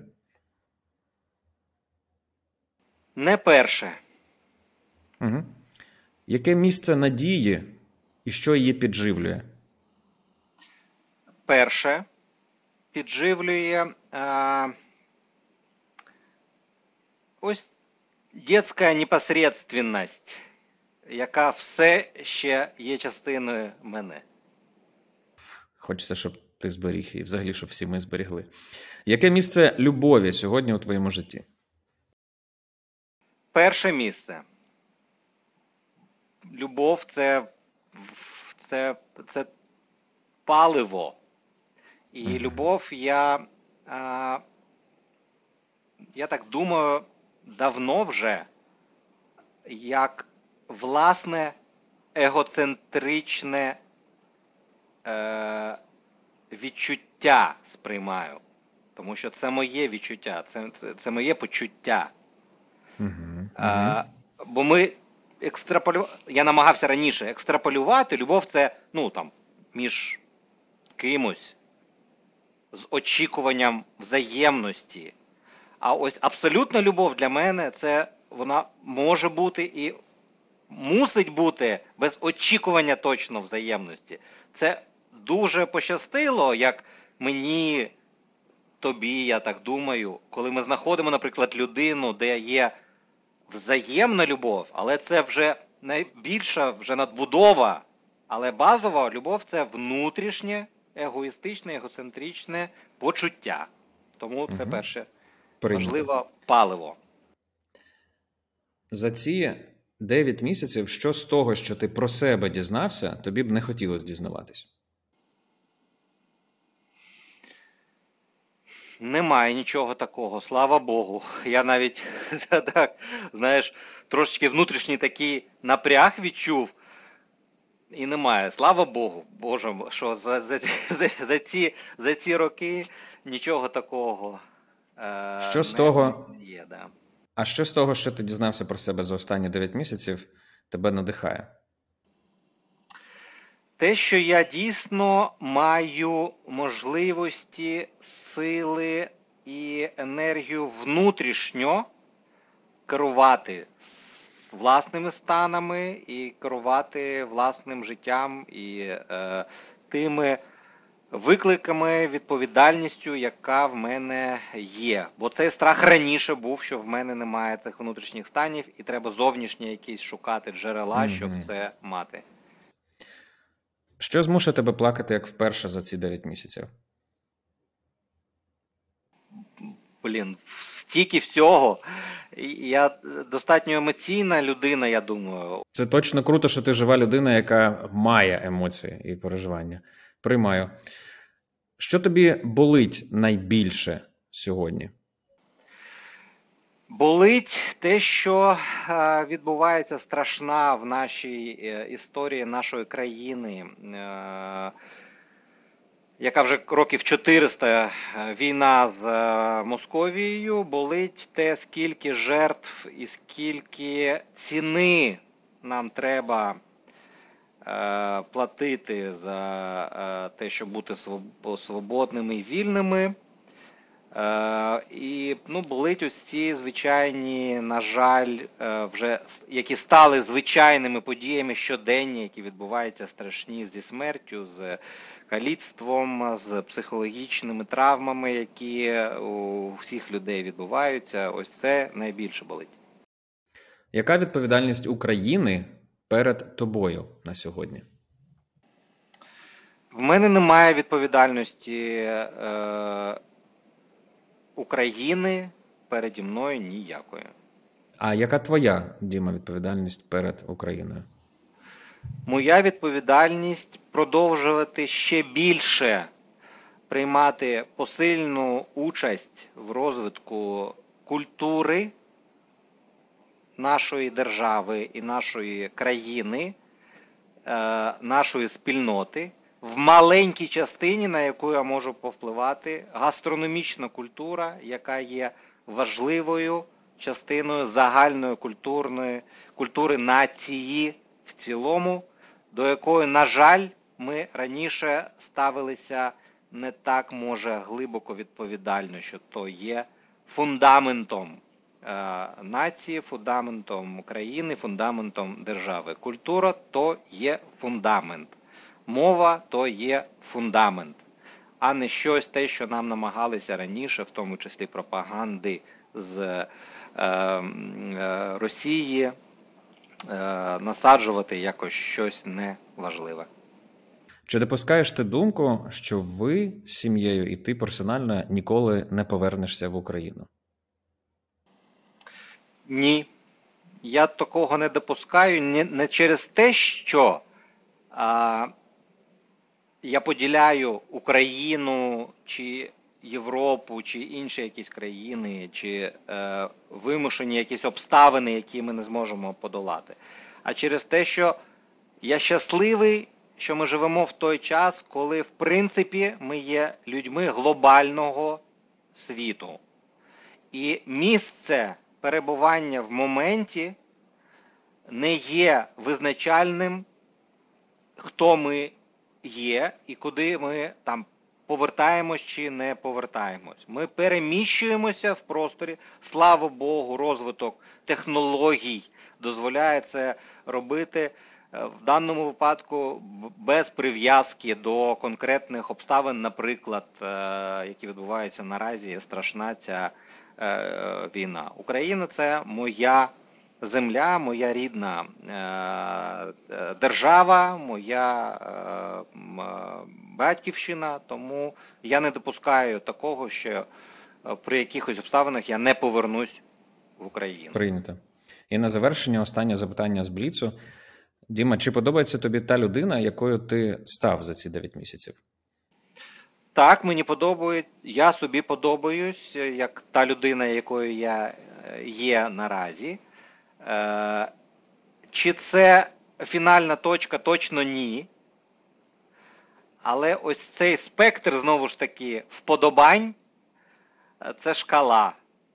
Не перше. Угу. Яке місце надії і що її підживлює? Перше. Підживлює ось дитяча непосредственність, яка все ще є частиною мене. Хочеться, щоб ти зберіг і взагалі, щоб всі ми зберігли. Яке місце любові сьогодні у твоєму житті? Перше місце. Любов – це паливо. І любов, я так думаю, давно вже, як власне егоцентричне відчуття сприймаю. Тому що це моє відчуття, це моє почуття. Бо я намагався раніше екстраполювати. Любов – це, між кимось з очікуванням взаємності. А ось абсолютна любов для мене – вона може бути і мусить бути без очікування точно взаємності. Це дуже пощастило, як мені, тобі, я так думаю, коли ми знаходимо, наприклад, людину, де є взаємна любов, але це вже найбільша вже надбудова. Але базова любов – це внутрішнє, егоїстичне, егоцентричне почуття. Тому це перше важливе паливо. За ці 9 місяців, що з того, що ти про себе дізнався, тобі б не хотілося дізнаватись? Немає нічого такого, слава Богу. Я навіть, так, знаєш, трошечки внутрішній такий напряг відчув. І немає, слава Богу, Боже, що за ці роки нічого такого не є. Да. А що з того, що ти дізнався про себе за останні 9 місяців, тебе надихає? Те, що я дійсно маю можливості, сили і енергію внутрішньо керувати власними станами і керувати власним життям і тими викликами, відповідальністю, яка в мене є. Бо цей страх раніше був, що в мене немає цих внутрішніх станів і треба зовнішні якісь шукати джерела, щоб це мати. Що змушує тебе плакати, як вперше за ці 9 місяців? Стільки всього. Я достатньо емоційна людина, я думаю. Це точно круто, що ти жива людина, яка має емоції і переживання. Приймаю. Що тобі болить найбільше сьогодні? Болить те, що відбувається страшна в нашій історії нашої країни, яка вже років 400 війна з Московією. Болить те, скільки жертв і скільки ціни нам треба платити за те, щоб бути свободними і вільними. І болить ось ці звичайні, на жаль, вже які стали звичайними подіями щоденні, які відбуваються страшні зі смертю, з каліцтвом, з психологічними травмами, які у всіх людей відбуваються. Ось це найбільше болить. Яка відповідальність України перед тобою на сьогодні? В мене немає відповідальності України переді мною ніякої. А яка твоя, Діма, відповідальність перед Україною? Моя відповідальність продовжувати ще більше приймати посильну участь в розвитку культури нашої держави і нашої країни, нашої спільноти, в маленькій частині, на яку я можу повпливати, гастрономічна культура, яка є важливою частиною загальної культури нації в цілому, до якої, на жаль, ми раніше ставилися не так, може, глибоко відповідально, що то є фундаментом нації, фундаментом країни, фундаментом держави. Культура – то є фундамент. Мова – то є фундамент, а не щось те, що нам намагалися раніше, в тому числі пропаганди з Росії, насаджувати якось щось неважливе. Чи допускаєш ти думку, що ви з сім'єю і ти персонально ніколи не повернешся в Україну? Ні. Я такого не допускаю не через те, що я поділяю Україну, чи Європу, чи інші якісь країни, чи вимушені якісь обставини, які ми не зможемо подолати. А через те, що я щасливий що ми живемо в той час, коли, в принципі, ми є людьми глобального світу. І місце перебування в моменті не є визначальним, хто ми є і куди ми там повертаємось чи не повертаємось. Ми переміщуємося в просторі. Слава Богу, розвиток технологій дозволяє це робити в даному випадку без прив'язки до конкретних обставин, наприклад, які відбуваються наразі, страшна ця війна. Україна – це моя земля, моя рідна держава, моя батьківщина, тому я не допускаю такого, що при якихось обставинах я не повернусь в Україну. Прийнято. І на завершення останнє запитання з Бліцу. Діма, чи подобається тобі та людина, якою ти став за ці 9 місяців? Так, мені подобається, я собі подобаюсь, як та людина, якою я є наразі. Чи це фінальна точка? Точно ні. Але ось цей спектр, знову ж таки, вподобань – це шкала.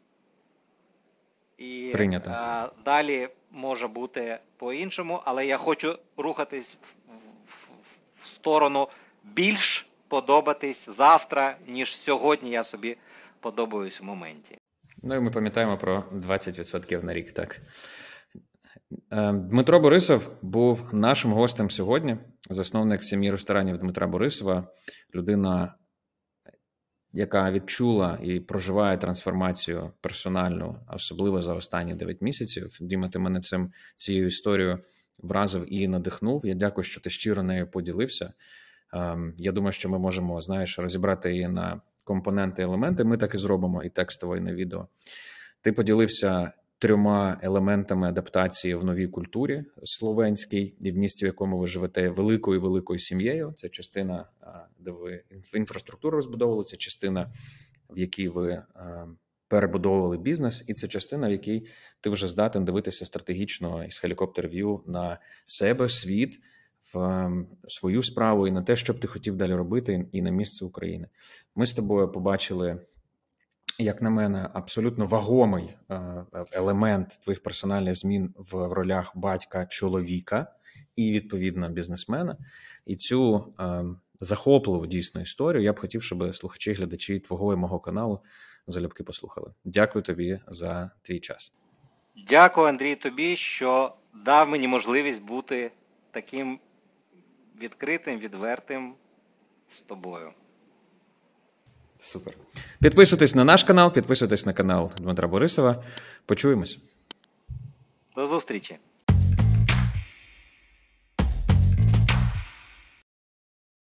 І Прийнято. Далі може бути по-іншому, але я хочу рухатись в сторону більш подобатись завтра, ніж сьогодні я собі подобаюсь в моменті. Ну і ми пам'ятаємо про 20% на рік, так. Дмитро Борисов був нашим гостем сьогодні, засновник сім'ї ресторанів Дмитра Борисова, людина, яка відчула і проживає трансформацію персональну, особливо за останні 9 місяців. Діма, ти мене цією історією вразив і надихнув. Я дякую, що ти щиро нею поділився. Я думаю, що ми можемо, розібрати її на компоненти, елементи. Ми так і зробимо, і текстово, і на відео. Ти поділився 3 елементами адаптації в новій культурі словенській і в місті, в якому ви живете, великою сім'єю. Це частина, де ви інфраструктуру розбудовували, це частина, в якій ви перебудовували бізнес, і це частина, в якій ти вже здатен дивитися стратегічно із хелікоптер-в'ю на себе, світ, в свою справу і на те, що б ти хотів далі робити, і на місце України. Ми з тобою побачили, як на мене, абсолютно вагомий елемент твоїх персональних змін в ролях батька, чоловіка і, відповідно, бізнесмена. І цю захопливу, дійсно, історію я б хотів, щоб слухачі, глядачі твого і мого каналу залюбки послухали. Дякую тобі за твій час. Дякую, Андрій, тобі, що дав мені можливість бути таким відкритим, відвертим з тобою. Супер. Підписуйтесь на наш канал, підписуйтесь на канал Дмитра Борисова. Почуємось. До зустрічі.